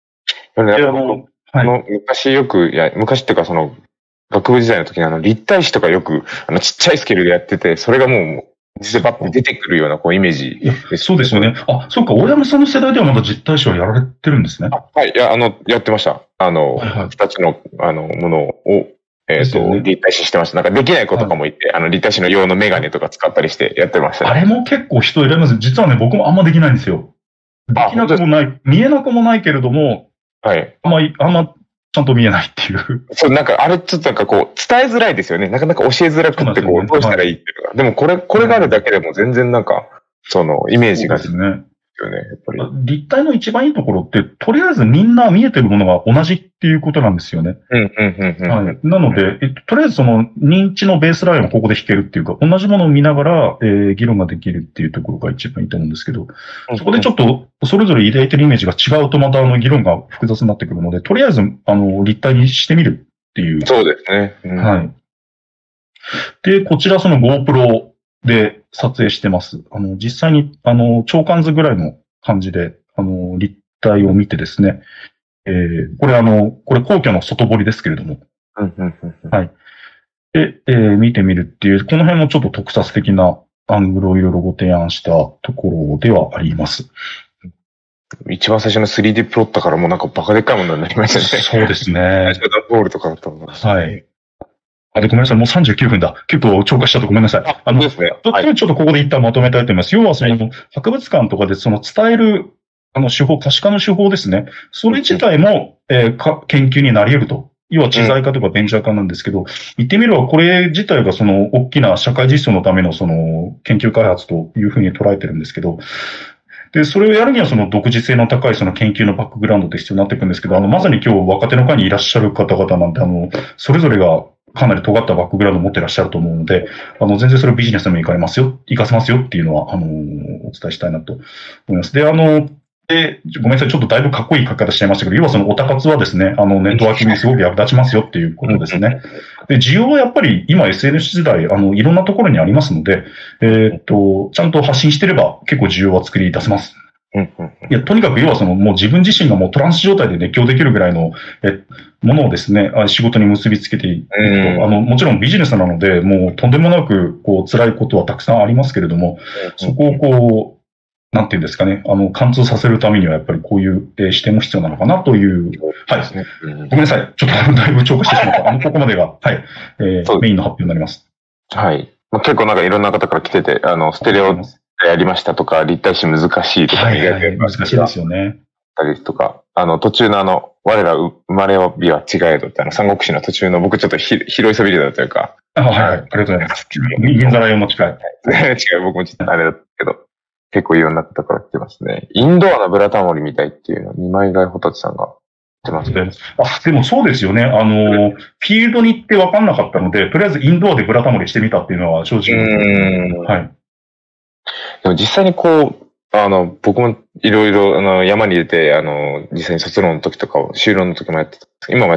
昔昔っていうか学部時代の時に立体紙とかよく、ちっちゃいスケールでやってて、それがもう、実際バッと出てくるようなイメージです。そうですよね。あ、そうか、大山さんの世代ではまだ実体紙はやられてるんですね。 はい、やってました。二つの、ものを、立体紙してました。なんかできない子とかもいて、立体紙の用のメガネとか使ったりしてやってました、 あれも結構人選びます。実はね、僕もあんまできないんですよ。できなくもない、見えなくもないけれども、はい。あんま、ちゃんと見えないっていう。 そう、なんか、あれちょっと伝えづらいですよね。なかなか教えづらくて、どうしたらいいっていうのが。でもこれがあるだけでも全然なんか、イメージが。そうですね。よね、やっぱり。 立体の一番いいところって、とりあえずみんな見えてるものが同じっていうことなんですよね。なので、とりあえず認知のベースラインをここで弾けるっていうか、同じものを見ながら、議論ができるっていうところが一番いいと思うんですけど、そこでちょっと、それぞれ抱いてるイメージが違うとまた議論が複雑になってくるので、とりあえず、立体にしてみるっていう。 そうですね。 はい。で、こちらGoPro、で撮影してます。実際に、長官図ぐらいの感じで、立体を見てですね、これ皇居の外堀ですけれども、はい。で、見てみるっていう、この辺もちょっと特撮的なアングルをいろいろご提案したところではあります。 一番最初の 3D プロットからもうなんかバカでっかいものになりましたね。 そうですね。 ボールとかだったのはい。ごめんなさい。もう39分だ。結構超過しちゃってごめんなさい。 ですね。 ちょっとここで一旦まとめたいと思います。要は博物館とかで伝える、手法、可視化の手法ですね。それ自体も、研究になり得ると。要は知財化とかベンチャー化なんですけど、言ってみればこれ自体が大きな社会実装のための研究開発というふうに捉えてるんですけど、で、それをやるには独自性の高い研究のバックグラウンドって必要になってくるんですけど、まさに今日若手の会にいらっしゃる方々なんて、それぞれがかなり尖ったバックグラウンドを持ってらっしゃると思うので、全然それをビジネスにも活かせますよっていうのは、お伝えしたいなと思います。で、ごめんなさい、ちょっとだいぶかっこいい書き方しちゃいましたけど、要はオタ活はですね、ネットワーキングにすごく役立ちますよっていうことですね。で、需要はやっぱり今 SNS 時代、いろんなところにありますので、ちゃんと発信してれば結構需要は作り出せます。いや、とにかく要はもう自分自身がもうトランス状態で熱狂できるぐらいの、ものをですね、仕事に結びつけていくと、もちろんビジネスなので、もうとんでもなく、辛いことはたくさんありますけれども、そこをなんていうんですかね、貫通させるためにはやっぱりこういう、視点も必要なのかなという、はい。ごめんなさい。ちょっとだいぶ超過してしまった。ここまでが、はい、メインの発表になります。 はい。結構なんかいろんな方から来てて、ステレオやりましたとか、立体紙難しいとか、 難しいですよね。 たりとか、途中の我ら生まれ日は違えどって三国志の途中の僕ちょっと広いそびれだというか。 はい。ありがとうございます。銀座ライオンも近い。 違う、僕もちょっとあれだったけど、結構いろんな方から来てますね。インドアなブラタモリみたいっていうのを二枚貝ホタテさんが言ってますね。 でもそうですよね。フィールドに行って分かんなかったので、とりあえずインドアでブラタモリしてみたっていうのは正直。はい。 でも実際に僕もいろいろ山に出て、実際に卒論の時とかを、修論の時もやってた。今もやってるん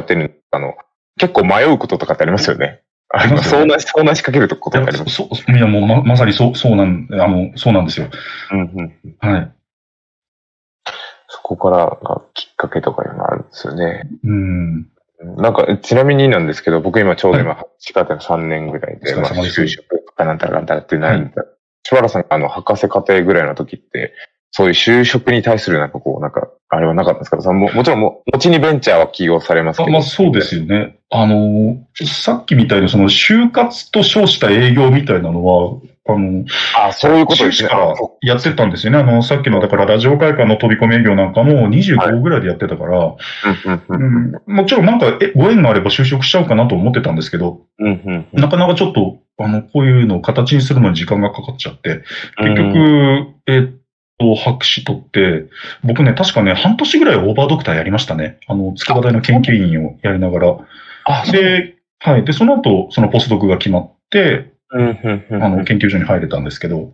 結構迷うこととかってありますよね。そうなしかけることってあります。 いや、もうまさにそうなんですよ。はい。 そこからがきっかけとかにもあるんですよね。なんか、ちなみになんですけど、僕今ちょうど仕方の3年ぐらいで、就職とかなんたらなんたらってないんで、柴原さんが博士課程ぐらいの時って、そういう就職に対するあれはなかったんですか？もちろん後にベンチャーは起用されますけど。 そうですよね。さっきみたいな就活と称した営業みたいなのは、 そういうことですね。 からやってたんですよね。さっきの、だからラジオ会館の飛び込み営業なんかも25ぐらいでやってたから、もちろんご縁があれば就職しちゃおうかなと思ってたんですけど、なかなかちょっと、こういうのを形にするのに時間がかかっちゃって、結局、博士取って、僕ね、確かね、半年ぐらいオーバードクターやりましたね。筑波大の研究員をやりながら。で、はい。で、その後、そのポスドクが決まって、研究所に入れたんですけど。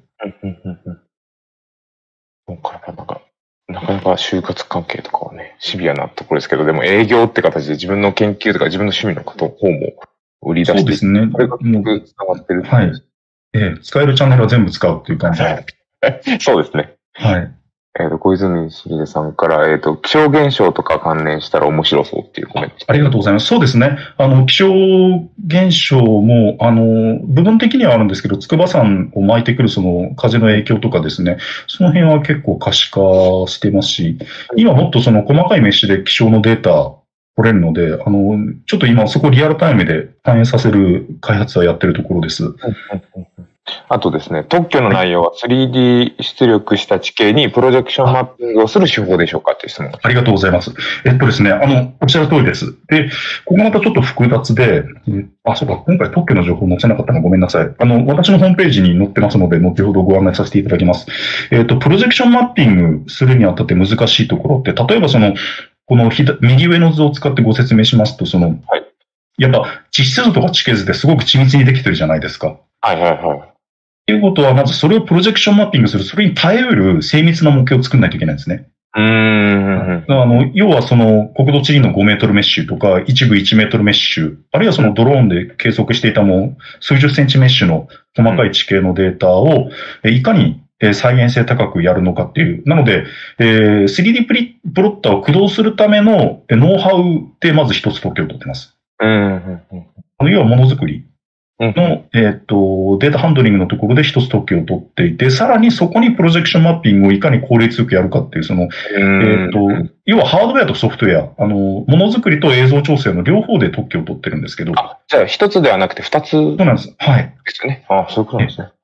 なかなか就活関係とかはね、シビアなところですけど、でも営業って形で自分の研究とか自分の趣味の方も売り出して、 そうですね。 これが繋がってる。 はい。使えるチャンネルは全部使うっていう感じで。 そうですね。 はい。 小泉茂さんから、気象現象とか関連したら面白そうっていうコメント。 ありがとうございます。そうですね。気象現象も、部分的にはあるんですけど、筑波山を巻いてくるその風の影響とかですね、その辺は結構可視化してますし、今もっとその細かいメッシュで気象のデータ取れるので、ちょっと今そこリアルタイムで反映させる開発はやってるところです。 あとですね、特許の内容は 3D 出力した地形にプロジェクションマッピングをする手法でしょうかっていう質問。 ありがとうございます。ですね、おっしゃる通りです。で、ここまたちょっと複雑で、そうか、今回特許の情報載せなかったのごめんなさい。私のホームページに載ってますので、後ほどご案内させていただきます。プロジェクションマッピングするにあたって難しいところって、例えばこの右上の図を使ってご説明しますと、やっぱ地質図とか地形図ですごく緻密にできてるじゃないですか。ということは、まずそれをプロジェクションマッピングする、それに耐えうる精密な模型を作らないといけないんですね。要は国土地理の5メートルメッシュとか、一部1メートルメッシュ、あるいはドローンで計測していた数十センチメッシュの細かい地形のデータを、いかに再現性高くやるのかっていう。なので、3D プロッターを駆動するためのノウハウでまず一つ特許を取ってます。要はものづくりの、データハンドリングのところで一つ特許を取っていて、さらにそこにプロジェクションマッピングをいかに効率よくやるかっていう、要はハードウェアとソフトウェア、ものづくりと映像調整の両方で特許を取ってるんですけど。 じゃあ一つではなくて二つ。そうなんです。はい。 ですよね。そういうことなんですね。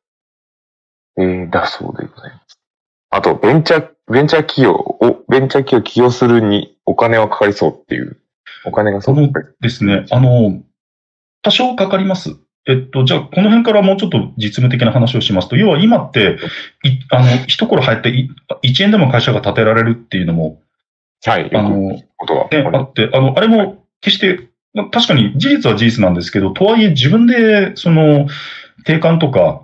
だそうでございます。あと、ベンチャー企業を起業するにお金はかかりそうっていう。お金がそうですね。多少かかります。じゃあ、この辺からもうちょっと実務的な話をしますと、要は今って、一頃入って1円でも会社が建てられるっていうのも、 はい、 あって、あれも決して、確かに事実は事実なんですけど、とはいえ自分で、定款とか、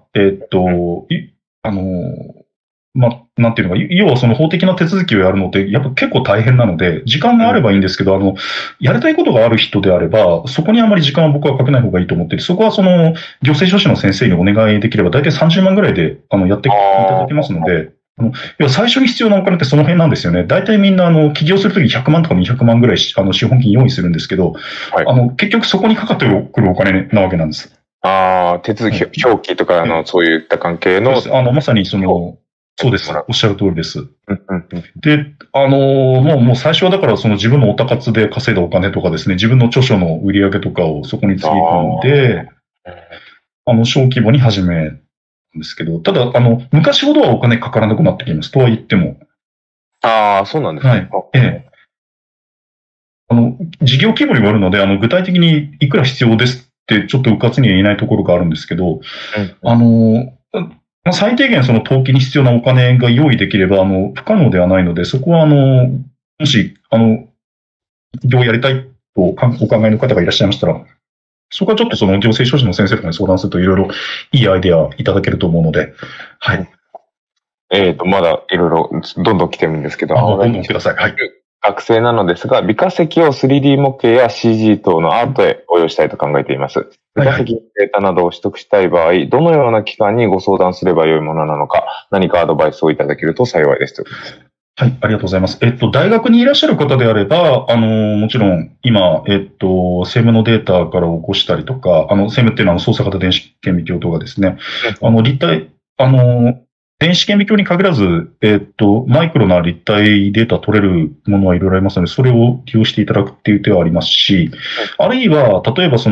なんていうのか、要は法的な手続きをやるのって、やっぱ結構大変なので、時間があればいいんですけど、やりたいことがある人であれば、そこにあまり時間は僕はかけない方がいいと思っていて、そこは行政書士の先生にお願いできれば、だいたい30万ぐらいで、やっていただけますので、要は最初に必要なお金ってその辺なんですよね。大体みんな、起業するとき100万とか200万ぐらい、資本金用意するんですけど、結局そこにかかってくるお金なわけなんです。 手続き、表記とか、そういった関係の。 まさにそうです。おっしゃる通りです。で、もう最初はだから自分のオタ活で稼いだお金とかですね、自分の著書の売り上げとかをそこにつぎ込んで、小規模に始めるんですけど、ただ、昔ほどはお金かからなくなってきます。とは言っても。 そうなんですね。 事業規模にもよるので、具体的にいくら必要ですってちょっとうかつには言えないところがあるんですけど、最低限登記に必要なお金が用意できれば、不可能ではないので、そこはもし、業をやりたいとお考えの方がいらっしゃいましたら、そこはちょっと行政書士の先生とかに相談するといろいろいいアイデアいただけると思うので、はい。 まだいろいろどんどん来てるんですけど、 どんどんください。はい。 学生なのですが、美化石を 3D 模型や CG 等のアートへ応用したいと考えています。美化石のデータなどを取得したい場合、どのような機関にご相談すればよいものなのか、何かアドバイスをいただけると幸いです。 はい、ありがとうございます。大学にいらっしゃる方であれば、もちろん、今、政務のデータから起こしたりとか、政務っていうのは操作型電子顕微鏡とかですね。立体、電子顕微鏡に限らず、マイクロな立体データ取れるものはいろいろありますので、それを利用していただくっていう手はありますし、あるいは、例えば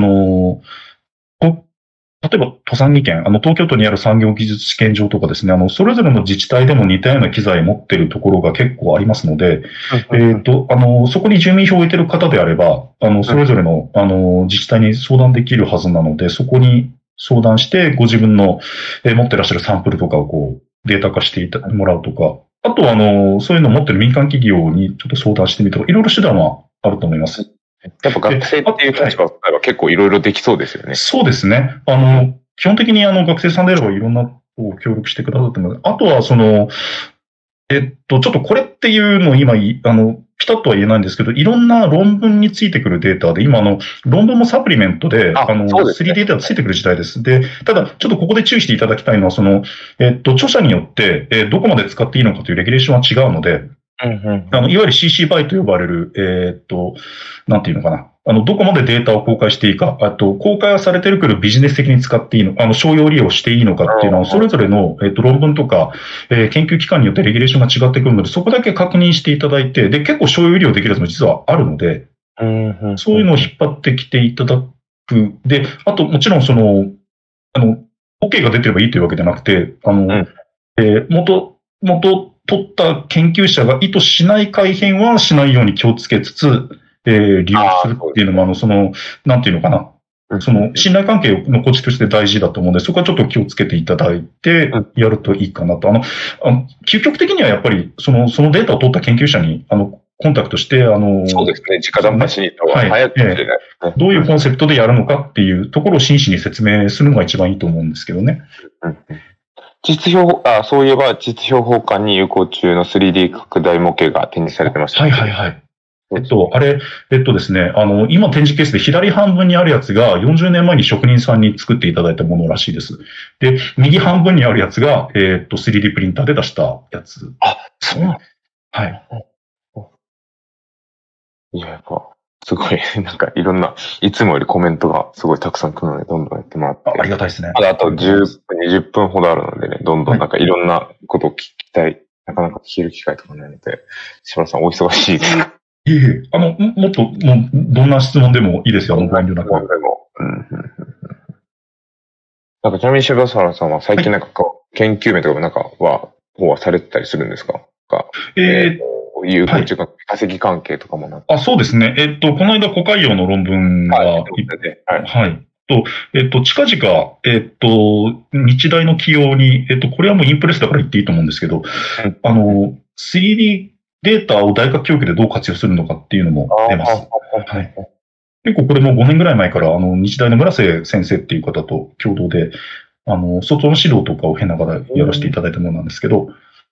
都産技研、東京都にある産業技術試験場とかですね、それぞれの自治体でも似たような機材を持っているところが結構ありますので、そこに住民票を置いている方であれば、それぞれの、自治体に相談できるはずなので、そこに相談して、ご自分の、持ってらっしゃるサンプルとかをデータ化してもらうとか、あとは、そういうのを持っている民間企業にちょっと相談してみるとか、いろいろ手段はあると思います。 やっぱ学生っていう立場を使えば結構いろいろできそうですよね。 そうですね。基本的に学生さんであればいろんなことを協力してくださってます。あとはちょっとこれっていうのを今、ピタッとは言えないんですけど、いろんな論文についてくるデータで、今論文もサプリメントで、3D データがついてくる時代です。で、ただ、ちょっとここで注意していただきたいのは、著者によって、どこまで使っていいのかというレギュレーションは違うので、いわゆる CC バイと呼ばれる、なんていうのかな。どこまでデータを公開していいか、公開はされてるけどビジネス的に使っていいの、商用利用していいのかっていうのは、それぞれの、論文とか、研究機関によってレギュレーションが違ってくるので、そこだけ確認していただいて、で、結構商用利用できるやつも実はあるので、そういうのを引っ張ってきていただく。で、あと、もちろんOK が出てればいいというわけじゃなくて、元取った研究者が意図しない改変はしないように気をつけつつ、利用するっていうのも、なんていうのかな。信頼関係の構築として大事だと思うので、そこはちょっと気をつけていただいて、やるといいかなと。究極的にはやっぱり、そのデータを取った研究者に、コンタクトして、 そうですね。直談判しに行った方が早いかもしれないですね。 どういうコンセプトでやるのかっていうところを真摯に説明するのが一番いいと思うんですけどね。 そういえば、実標法館に有効中の 3D 拡大模型が展示されてました。 はいはいはい。あれ、ですね、今展示ケースで左半分にあるやつが40年前に職人さんに作っていただいたものらしいです。で、右半分にあるやつが、3D プリンターで出したやつ。 あ、そうなんはい。 いや、やっぱ、すごい、なんかいろんな、いつもよりコメントがすごいたくさん来るので、どんどんやってもらって。 ありがたいですね。 まだあと10分、20分ほどあるのでね、どんどんなんかいろんなことを聞きたい、なかなか聞ける機会とかないので、柴田さんお忙しいです。 いえ、もっと、どんな質問でもいいですよ、ご遠慮なく。 なんかちなみに柴田さんは最近なんか研究名とかなんかはされてたりするんですか？有効中化石関係とかもなあ、そうですね。この間、古海洋の論文が、はい。近々、日大の起用に、これはもうインプレスだから言っていいと思うんですけど、3D データを大学教育でどう活用するのかっていうのも出ます。はい。結構これも5年ぐらい前から、日大の村瀬先生っていう方と共同で、外の指導とかを経ながらやらせていただいたものなんですけど、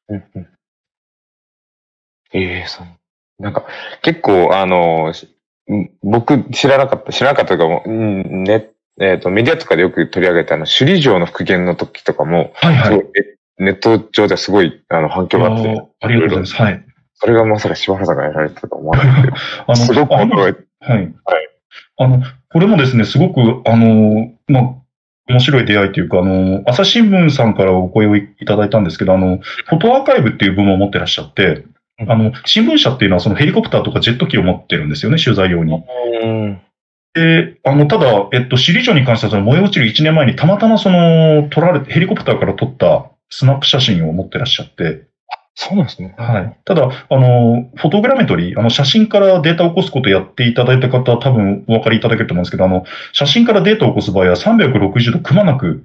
なんか、結構、僕知らなかったというか、メディアとかでよく取り上げた首里城の復元の時とかも、 はいはい。 ネット上ではすごい反響があって、 ありがとうございます。はい。 それがまさか柴原さんがやられてたと思わなくて、すごく驚いて。 はい。これもですね、すごく、面白い出会いというか、朝日新聞さんからお声をいただいたんですけど、フォトアーカイブっていう部門を持ってらっしゃって、新聞社っていうのはそのヘリコプターとかジェット機を持ってるんですよね、取材用に。で、ただ、首里城に関してはその燃え落ちる1年前にたまたまヘリコプターから撮ったスナップ写真を持ってらっしゃって。 そうなんですね。 はい。ただ、フォトグラメトリー、写真からデータを起こすことをやっていただいた方は多分お分かりいただけると思うんですけど、写真からデータを起こす場合は360度くまなく、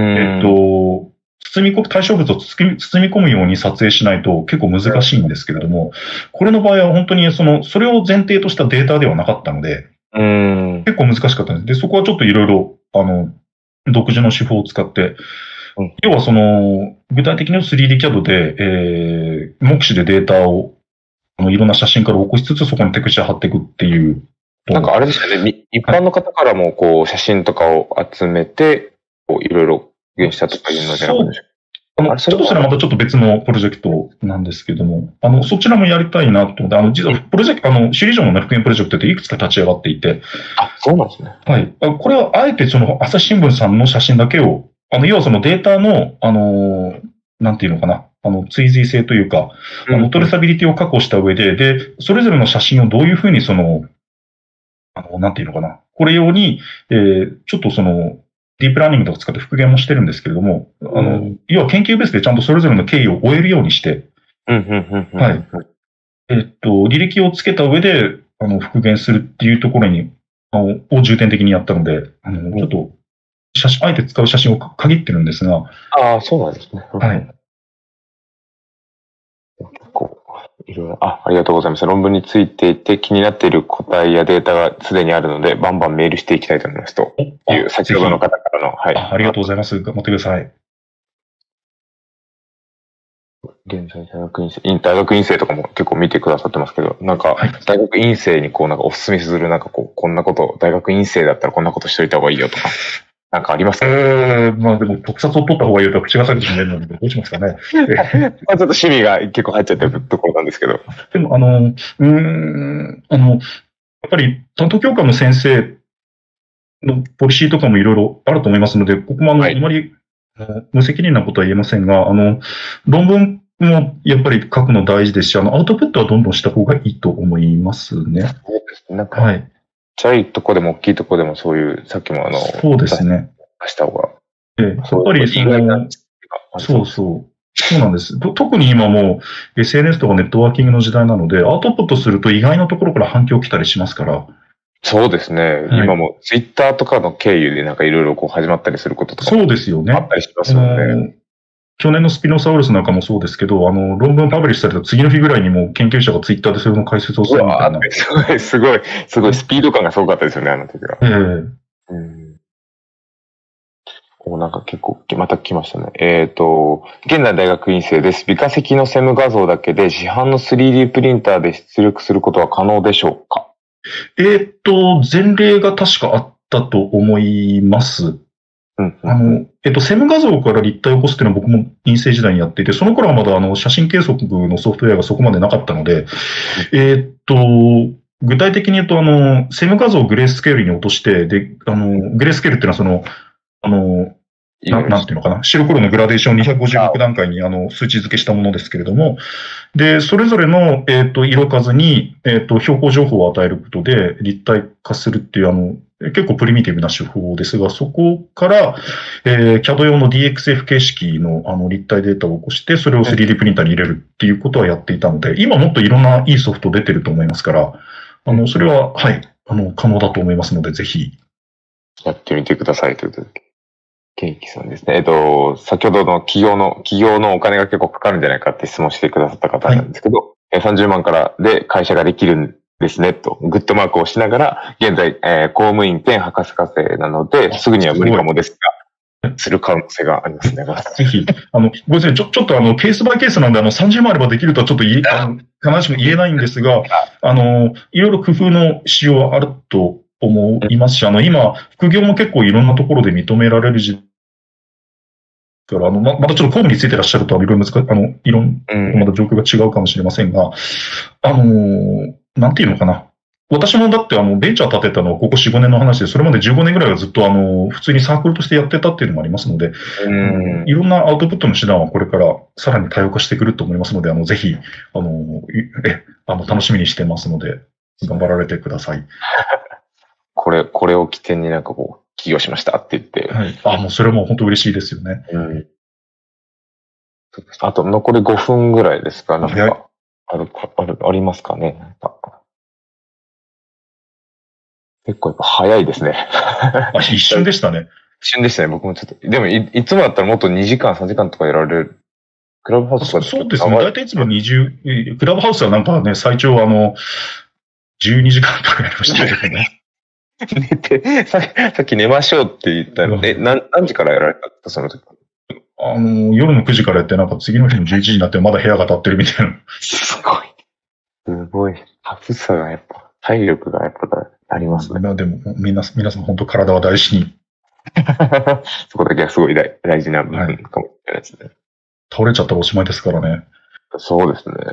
対象物を包み込むように撮影しないと結構難しいんですけれども、これの場合は本当にそれを前提としたデータではなかったので、結構難しかったんです。で、そこはちょっといろいろ、独自の手法を使って、要は具体的に 3D CAD で、目視でデータをいろんな写真から起こしつつ、そこにテクスチャー貼っていくっていう。 なんかあれですよね。一般の方からも、こう、写真とかを集めて、こう、いろいろ復元したとかいうのじゃなくて。 ちょっとそれはまたちょっと別のプロジェクトなんですけども、そちらもやりたいなと思って、実はプロジェクト、首里城の復元プロジェクトっていくつか立ち上がっていて。 あ、そうなんですね。 はい。これはあえてその朝日新聞さんの写真だけを、要はそのデータの、なんていうのかな。追随性というか、トレーサビリティを確保した上で、それぞれの写真をどういうふうになんていうのかな。これ用に、ちょっとディープラーニングとか使って復元もしてるんですけれども、要は研究ベースでちゃんとそれぞれの経緯を終えるようにして、はい。履歴をつけた上で、復元するっていうところに、を重点的にやったので、ちょっと、あえて使う写真を限ってるんですが。 ああ、そうなんですね。 はい。 いろいろ、ありがとうございます。論文についていて気になっている答えやデータがすでにあるので、バンバンメールしていきたいと思いますという、先ほどの方からの、はい。 ありがとうございます。頑張ってください。 現在大学院生とかも結構見てくださってますけど、なんか、大学院生にこうなんかお勧めする、なんかこう、こんなこと、大学院生だったらこんなことしといた方がいいよとか、なんかありますか？ まあでも特撮を取った方がいいよと口が裂けてしまうので、どうしますかね。 ちょっと趣味が結構入っちゃってるところなんですけど。 でもやっぱり担当教官の先生のポリシーとかもいろいろあると思いますので、ここもあまり無責任なことは言えませんが、論文もやっぱり書くの大事ですし、アウトプットはどんどんした方がいいと思いますね。 そうですね。なんか、はい。ちっちゃいとこでも大きいとこでもそういう、さっきもそうですね。 出した方が。 やっぱりそうなんです。特に今も SNS とかネットワーキングの時代なので、アウトプットすると意外なところから反響来たりしますから。 そうですね。はい、今もツイッターとかの経由でなんかいろいろこう始まったりすることとかそうですよね。 あったりしますよね。 去年のスピノサウルスなんかもそうですけど、論文パブリッシュされた次の日ぐらいにも研究者がツイッターでそれの解説をするみたいな。 すごい、スピード感がすごかったですよね、あの時は。なんか結構、また来ましたね。現在大学院生です。微化積のセム画像だけで市販の 3D プリンターで出力することは可能でしょうか？ 前例が確かあったと思います。セム画像から立体を起こすっていうのは僕も院生時代にやっていて、その頃はまだ写真計測のソフトウェアがそこまでなかったので、具体的に言うとセム画像をグレースケールに落として、で、グレースケールっていうのはなんていうのかな。白黒のグラデーション256段階に数値付けしたものですけれども、で、それぞれの、色数に、標高情報を与えることで立体化するっていう結構プリミティブな手法ですが、そこから、CAD 用の DXF 形式の立体データを起こして、それを 3D プリンターに入れるっていうことはやっていたので、今もっといろんないいソフト出てると思いますから、それは、はい、可能だと思いますので、ぜひ。 やってみてくださいということで。ケンキさんですね。先ほどの企業のお金が結構かかるんじゃないかって質問してくださった方なんですけど、30万からで会社ができるんですねと、グッドマークをしながら、現在、公務員兼博士課程なので、すぐには無理かもですが、する可能性がありますね。 ぜひ、ごめんなさい、ちょっとケースバイケースなんで、30万あればできるとはちょっと必ずしも言えないんですが、いろいろ工夫のしようはあると思いますし、今、副業も結構いろんなところで認められるからまたちょっと公務についてらっしゃると、いろいろ難しい、また状況が違うかもしれませんが、なんていうのかな。私もだってベンチャー立てたのはここ4、5年の話で、それまで15年ぐらいはずっと普通にサークルとしてやってたっていうのもありますので、いろんなアウトプットの手段はこれからさらに多様化してくると思いますので、ぜひ、楽しみにしてますので、頑張られてください。 これを起点になんかこう、起業しましたって言って。 はい。もうそれも本当嬉しいですよね。 あと残り5分ぐらいですか？なんか、ありますかね？結構やっぱ早いですね。 一瞬でしたね。 一瞬でしたね。僕もちょっと。でもいつもだったらもっと2時間、3時間とかやられる。クラブハウスとかそうですね。大体いつもクラブハウスはなんかね、最長12時間とかやりましたけどね。 寝て、さっき寝ましょうって言ったので、何時からやられたのその時。 夜の9時からやって、なんか次の日の11時になってまだ部屋が立ってるみたいな。 すごい。 すごい。タフさがやっぱ、体力がやっぱありますね。 でも、皆さん本当体は大事に。 そこだけはすごい大事な部分かもしれないですね。 倒れちゃったらおしまいですからね。 そうですね。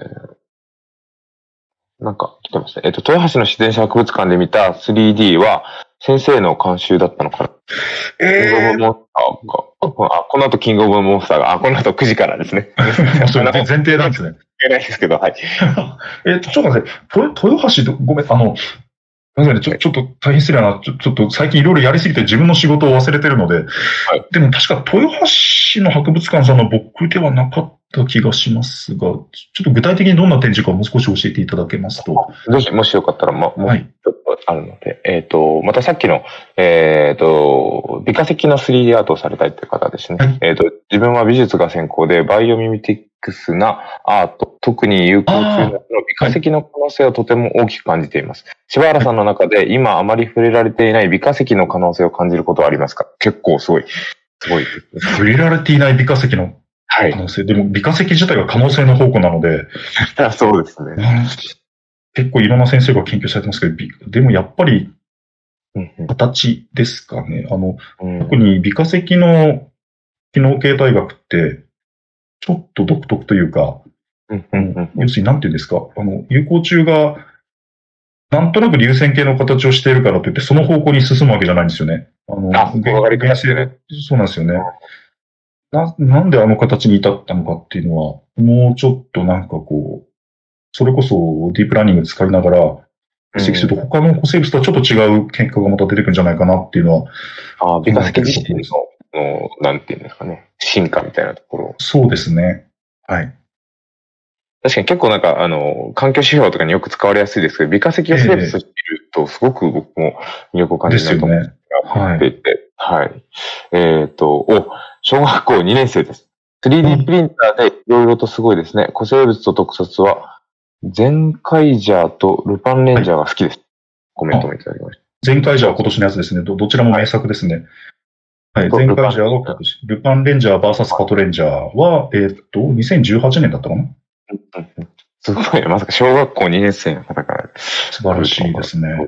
なんか来てますね。豊橋の自然史博物館で見た 3D は先生の監修だったのかな。キングオブモンスターが、この後キングオブモンスターが、この後9時からですね。 それ前提なんですね。 ないですけど、はい。 ちょっと待って、豊橋、ごめん、ごめんなさいね、ちょっと大変失礼な、ちょっと最近いろいろやりすぎて自分の仕事を忘れてるので、はい、でも確か豊橋の博物館さんの僕ではなかった気がしますが、ちょっと具体的にどんな展示かもう少し教えていただけますと。 ぜひ、もしよかったら、もうちょっとあるので、またさっきの、美化石の 3D アートをされたいという方ですね。はい、自分は美術が専攻で、バイオミメティックスなアート、特に有効中の美化石の可能性をとても大きく感じています。柴原さんの中で今あまり触れられていない美化石の可能性を感じることはありますか？結構すごい。 触れられていない美化石の可能性。はい、でも美化石自体が可能性の宝庫なので。 そうですね。 結構いろんな先生が研究されてますけど、でもやっぱり形ですかね。特に美化石の機能形態学って、ちょっと独特というか、要するに何て言うんですか、有効虫が、なんとなく流線形の形をしているからといって、その方向に進むわけじゃないんですよね。原生で、そうなんですよね。なんであの形に至ったのかっていうのは、もうちょっとなんかこう、それこそディープラーニング使いながら、分析すると他の生物とはちょっと違う結果がまた出てくるんじゃないかなっていうのは。 美化石自身の、なんていうんですかね、進化みたいなところ。 そうですね。はい。 確かに結構なんか、環境指標とかによく使われやすいですけど、美化石を生物としていると、すごく僕も魅力を感じるなと思っていて、はい。小学校2年生です。3D プリンターでいろいろとすごいですね。古生物と特撮は、ゼンカイジャーとルパンレンジャーが好きです。コメントもいただきました。 ゼンカイジャーは今年のやつですね。どちらも名作ですね。はい。ゼンカイジャーは今年。ルパンレンジャー VS パトレンジャーは、2018年だったかな。 すごい、まさか小学校2年生の方から。 素晴らしいですね。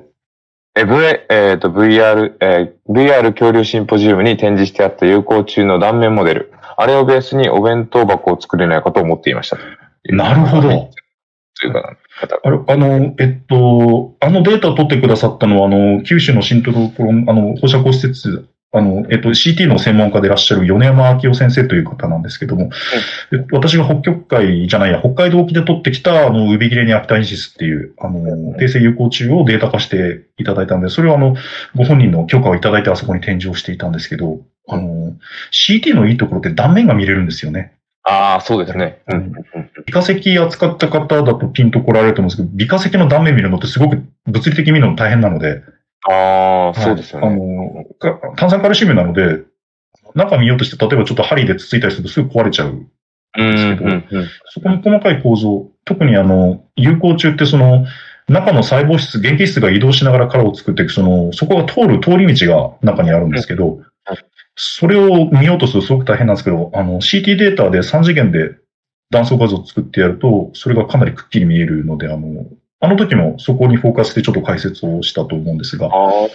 VR 恐竜シンポジウムに展示してあった有効虫の断面モデル。あれをベースにお弁当箱を作れないかと思っていました。 なるほど。 というか、 あのデータを取ってくださったのは、九州のシントロコロン、放射光施設、CT の専門家でいらっしゃる米山明夫先生という方なんですけども、私が北極海じゃないや、北海道沖で取ってきた、ウビギレニアピタニシスっていう、低生有効虫をデータ化していただいたので、それをご本人の許可をいただいてあそこに展示をしていたんですけど、CT のいいところって断面が見れるんですよね。 ああ、そうですね。 美化石扱った方だとピンと来られると思うんですけど、美化石の断面見るのってすごく物理的に見るの大変なので。 ああ、そうですよね。 炭酸カルシウムなので、中見ようとして、例えばちょっと針でつついたりするとすぐ壊れちゃうんですけど、そこの細かい構造、特に有効虫って中の細胞質、原型質が移動しながら殻を作っていく、そこが通り道が中にあるんですけど、それを見ようとするとすごく大変なんですけど、CT データで3次元で断層画像を作ってやると、それがかなりくっきり見えるので、あの時もそこにフォーカスでちょっと解説をしたと思うんですが。はい。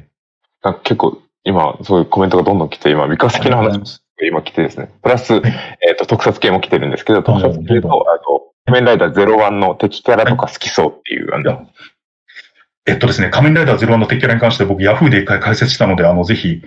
結構、今、そういうコメントがどんどん来て、今、美化石の話が今来てですね。プラス、特撮系も来てるんですけど、特撮系と、仮面ライダー01の敵キャラとか好きそうっていう、 ですね、仮面ライダー01の敵キャラに関して僕、ヤフーで一回解説したので、ぜひ、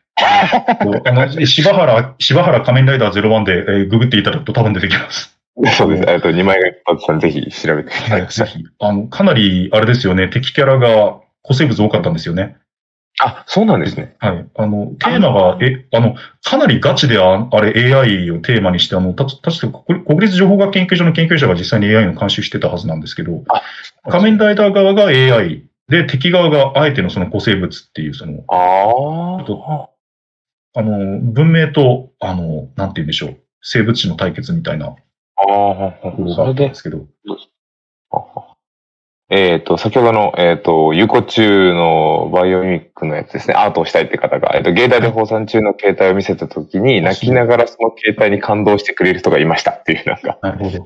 柴原仮面ライダー01で、ググっていただくと多分出てきます。 そうです。二枚貝さんぜひ調べてください。 はい、ぜひ。かなり、あれですよね、敵キャラが古生物多かったんですよね。 あ、そうなんですね。 はい。テーマが、かなりガチでAI をテーマにして、確か国立情報学研究所の研究者が実際に AI の監修してたはずなんですけど、仮面ライダー側が AI で、敵側があえての古生物っていう、文明と、なんて言うんでしょう、生物史の対決みたいな。 それで、先ほどの、有効虫のバイオミミックのやつですね、アートをしたいって方が、芸大で放散中の形態を見せたときに、泣きながらその形態に感動してくれる人がいましたっていう、なんか。 なるほど。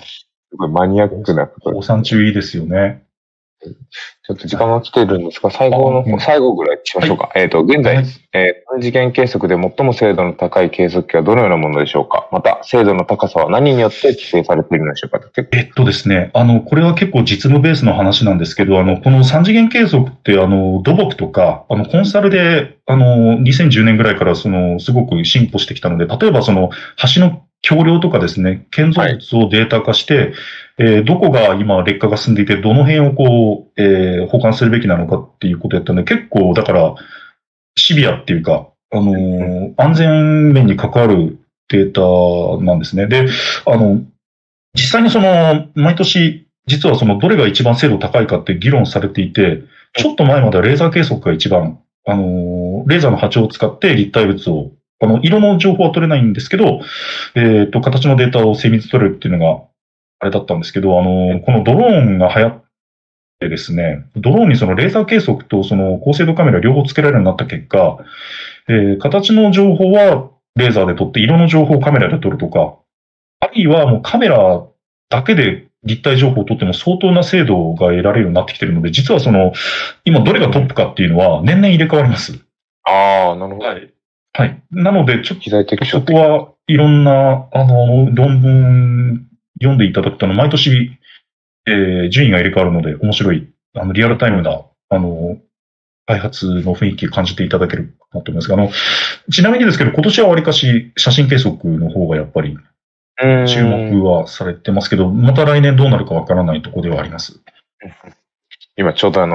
すごいマニアックなこと放散中いいですよね。 ちょっと時間が来てるんですが、最後ぐらいしましょうか。現在、3次元計測で最も精度の高い計測器はどのようなものでしょうか？また、精度の高さは何によって規定されているのでしょうか？ ですね、これは結構実務ベースの話なんですけど、この3次元計測って、土木とか、コンサルで、2010年ぐらいから、すごく進歩してきたので、例えば橋の橋梁とかですね、建造物をデータ化して、どこが今劣化が進んでいて、どの辺を保管するべきなのかっていうことをやったので、結構、だから、シビアっていうか、安全面に関わるデータなんですね。で、実際に毎年、実はどれが一番精度高いかって議論されていて、ちょっと前まではレーザー計測が一番、レーザーの波長を使って立体物を、色の情報は取れないんですけど、形のデータを精密に取れるっていうのが、あれだったんですけど、このドローンが流行ってですね、ドローンにレーザー計測と高精度カメラ両方つけられるようになった結果、形の情報はレーザーで撮って、色の情報をカメラで撮るとか、あるいはもうカメラだけで立体情報を撮っても相当な精度が得られるようになってきているので、実は今どれがトップかっていうのは年々入れ替わります。 ああ、なるほど。 はい。はい。なので、ちょっとそこははいろんな、論文読んでいただくと、毎年、順位が入れ替わるので面白い、リアルタイムな、開発の雰囲気を感じていただけるかなと思いますが、ちなみにですけど、今年はわりかし写真計測の方がやっぱり注目はされてますけど、また来年どうなるかわからないところではあります。 今ちょうど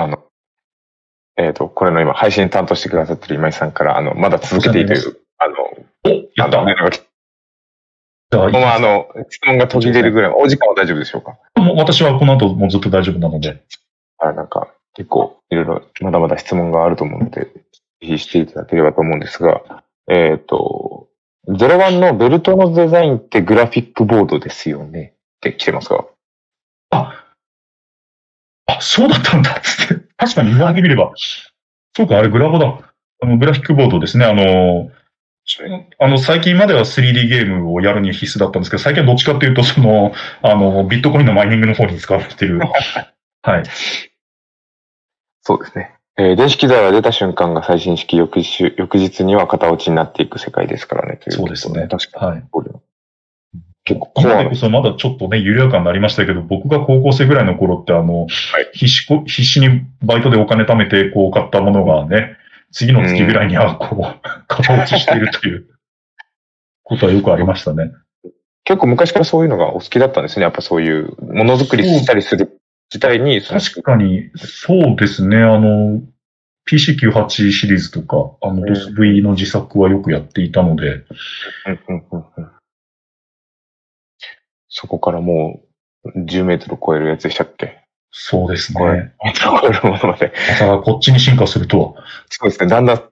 これの今配信担当してくださってる今井さんから、まだ続けていいという、 やった。 質問が途切れるぐらい、お時間は大丈夫でしょうか？ 私はこの後もうずっと大丈夫なので。 なんか、結構、いろいろ、まだまだ質問があると思うので、ぜひしていただければと思うんですが、01のベルトのデザインってグラフィックボードですよねって来てますか？ そうだったんだっつって。確かに言われてみれば。そうか、あれグラボだ。グラフィックボードですね。最近までは 3D ゲームをやるに必須だったんですけど、最近はどっちかっていうと、ビットコインのマイニングの方に使われてる。はい。 そうですね。電子機材が出た瞬間が最新式、翌日には型落ちになっていく世界ですからね。 そうですね。 確かに。はい。 結構今でこそまだちょっとね、緩やかになりましたけど、僕が高校生ぐらいの頃って必死にバイトでお金貯めて買ったものがね、次の月ぐらいには型落ちしているということはよくありましたね。 結構昔からそういうのがお好きだったんですね。やっぱそういうものづくりしたりする自体に。 確かに、そうですね。PC98 シリーズとか、DOSV の自作はよくやっていたので。 そこからもう10メートル超えるやつでしたっけ？ そうですね。 超えるものまで。 またこっちに進化するとは。 そうですね。だんだん。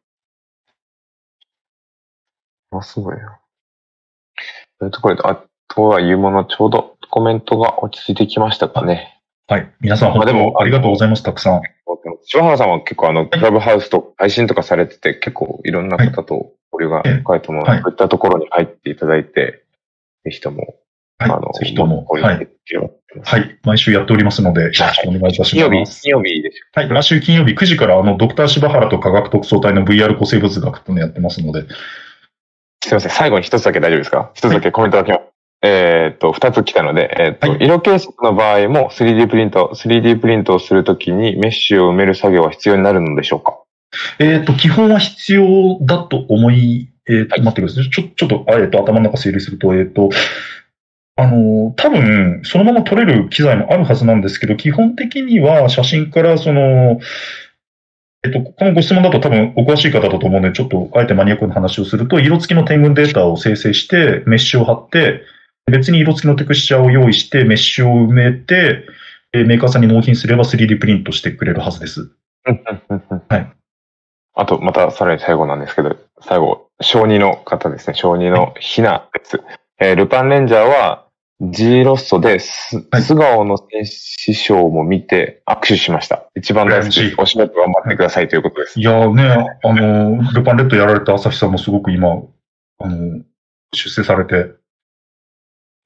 すごいな。というところで、あとはいうもの、ちょうどコメントが落ち着いてきましたかね。 はい。皆さん本当ありがとうございます。たくさん。 柴原さんは結構クラブハウスと配信とかされてて、結構いろんな方と交流が深いと思うので、そういったところに入っていただいて、ぜひとも、 ぜひとも、はい。毎週やっておりますので、よろしくお願いいたします。 金曜日です。 はい。毎週金曜日9時からドクター柴原と科学特捜隊の VR 古生物学っていうのやってますので。 すいません。最後に一つだけ大丈夫ですか？一つだけコメントが来ます。二つ来たので、色計測の場合も 3D プリントをするときにメッシュを埋める作業は必要になるのでしょうか？ 基本は必要だと思い、待ってください。ちょっと、頭の中整理すると、多分、そのまま撮れる機材もあるはずなんですけど、基本的には写真からこのご質問だと多分お詳しい方だと思うので、ちょっとあえてマニアックな話をすると、色付きの点群データを生成して、メッシュを貼って、別に色付きのテクスチャーを用意して、メッシュを埋めて、メーカーさんに納品すれば 3D プリントしてくれるはずです。はい。 あと、またさらに最後なんですけど、最後、小2の方ですね。小2のひなです。ルパンレンジャーは G ロストで素顔の戦士賞も見て握手しました。一番大好き。お仕事頑張ってくださいということです。 いやね、ルパンレッドやられた朝日さんもすごく今、出世されて、はい。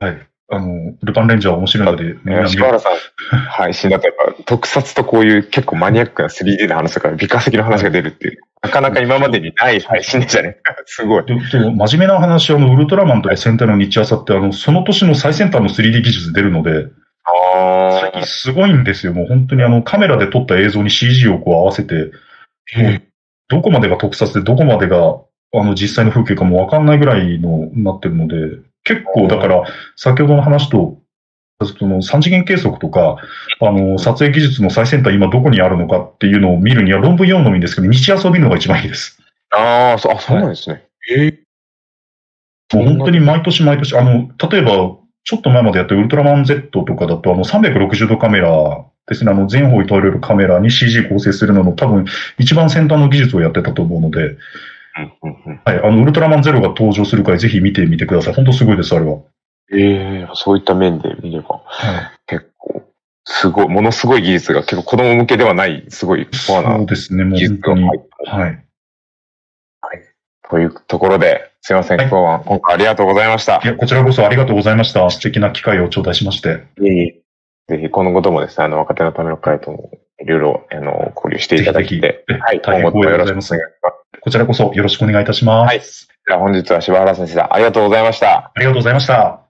ルパンレンジャー面白いので、 柴原さん、配信だとやっぱ特撮とこういう結構マニアックな 3D の話とか、美化石の話が出るっていう、なかなか今までにない配信じゃね。すごい。 でも真面目な話、ウルトラマンとか戦隊の日朝って、その年の最先端の 3D 技術出るので、最近すごいんですよ。もう本当にカメラで撮った映像に CG をこう合わせて、どこまでが特撮でどこまでが実際の風景かもわかんないぐらいのなってるので、結構だから、先ほどの話と、その3次元計測とか、撮影技術の最先端今どこにあるのかっていうのを見るには論文読むのもいいんですけど、日朝を見るのが一番いいです。 そうなんですね。 もう本当に毎年毎年、例えば、ちょっと前までやったウルトラマン Z とかだと、360度カメラですね、全方位撮れるカメラに CG 構成するのの多分一番先端の技術をやってたと思うので、はい、ウルトラマンゼロが登場するからぜひ見てみてください。本当すごいです、あれは。 そういった面で見れば、結構、すごい、ものすごい技術が結構子供向けではない、すごいコアなそうですね、もう本当に。はい。はい。 というところで、すいません、今回ありがとうございました。 いや、こちらこそありがとうございました。素敵な機会を頂戴しまして。 ぜひ、このこともですね、若手のための会とも、いろいろ、交流していただいて、 はい、大変光栄でございます。こちらこそよろしくお願いいたします。はい。 では本日は柴原先生、ありがとうございました。 ありがとうございました。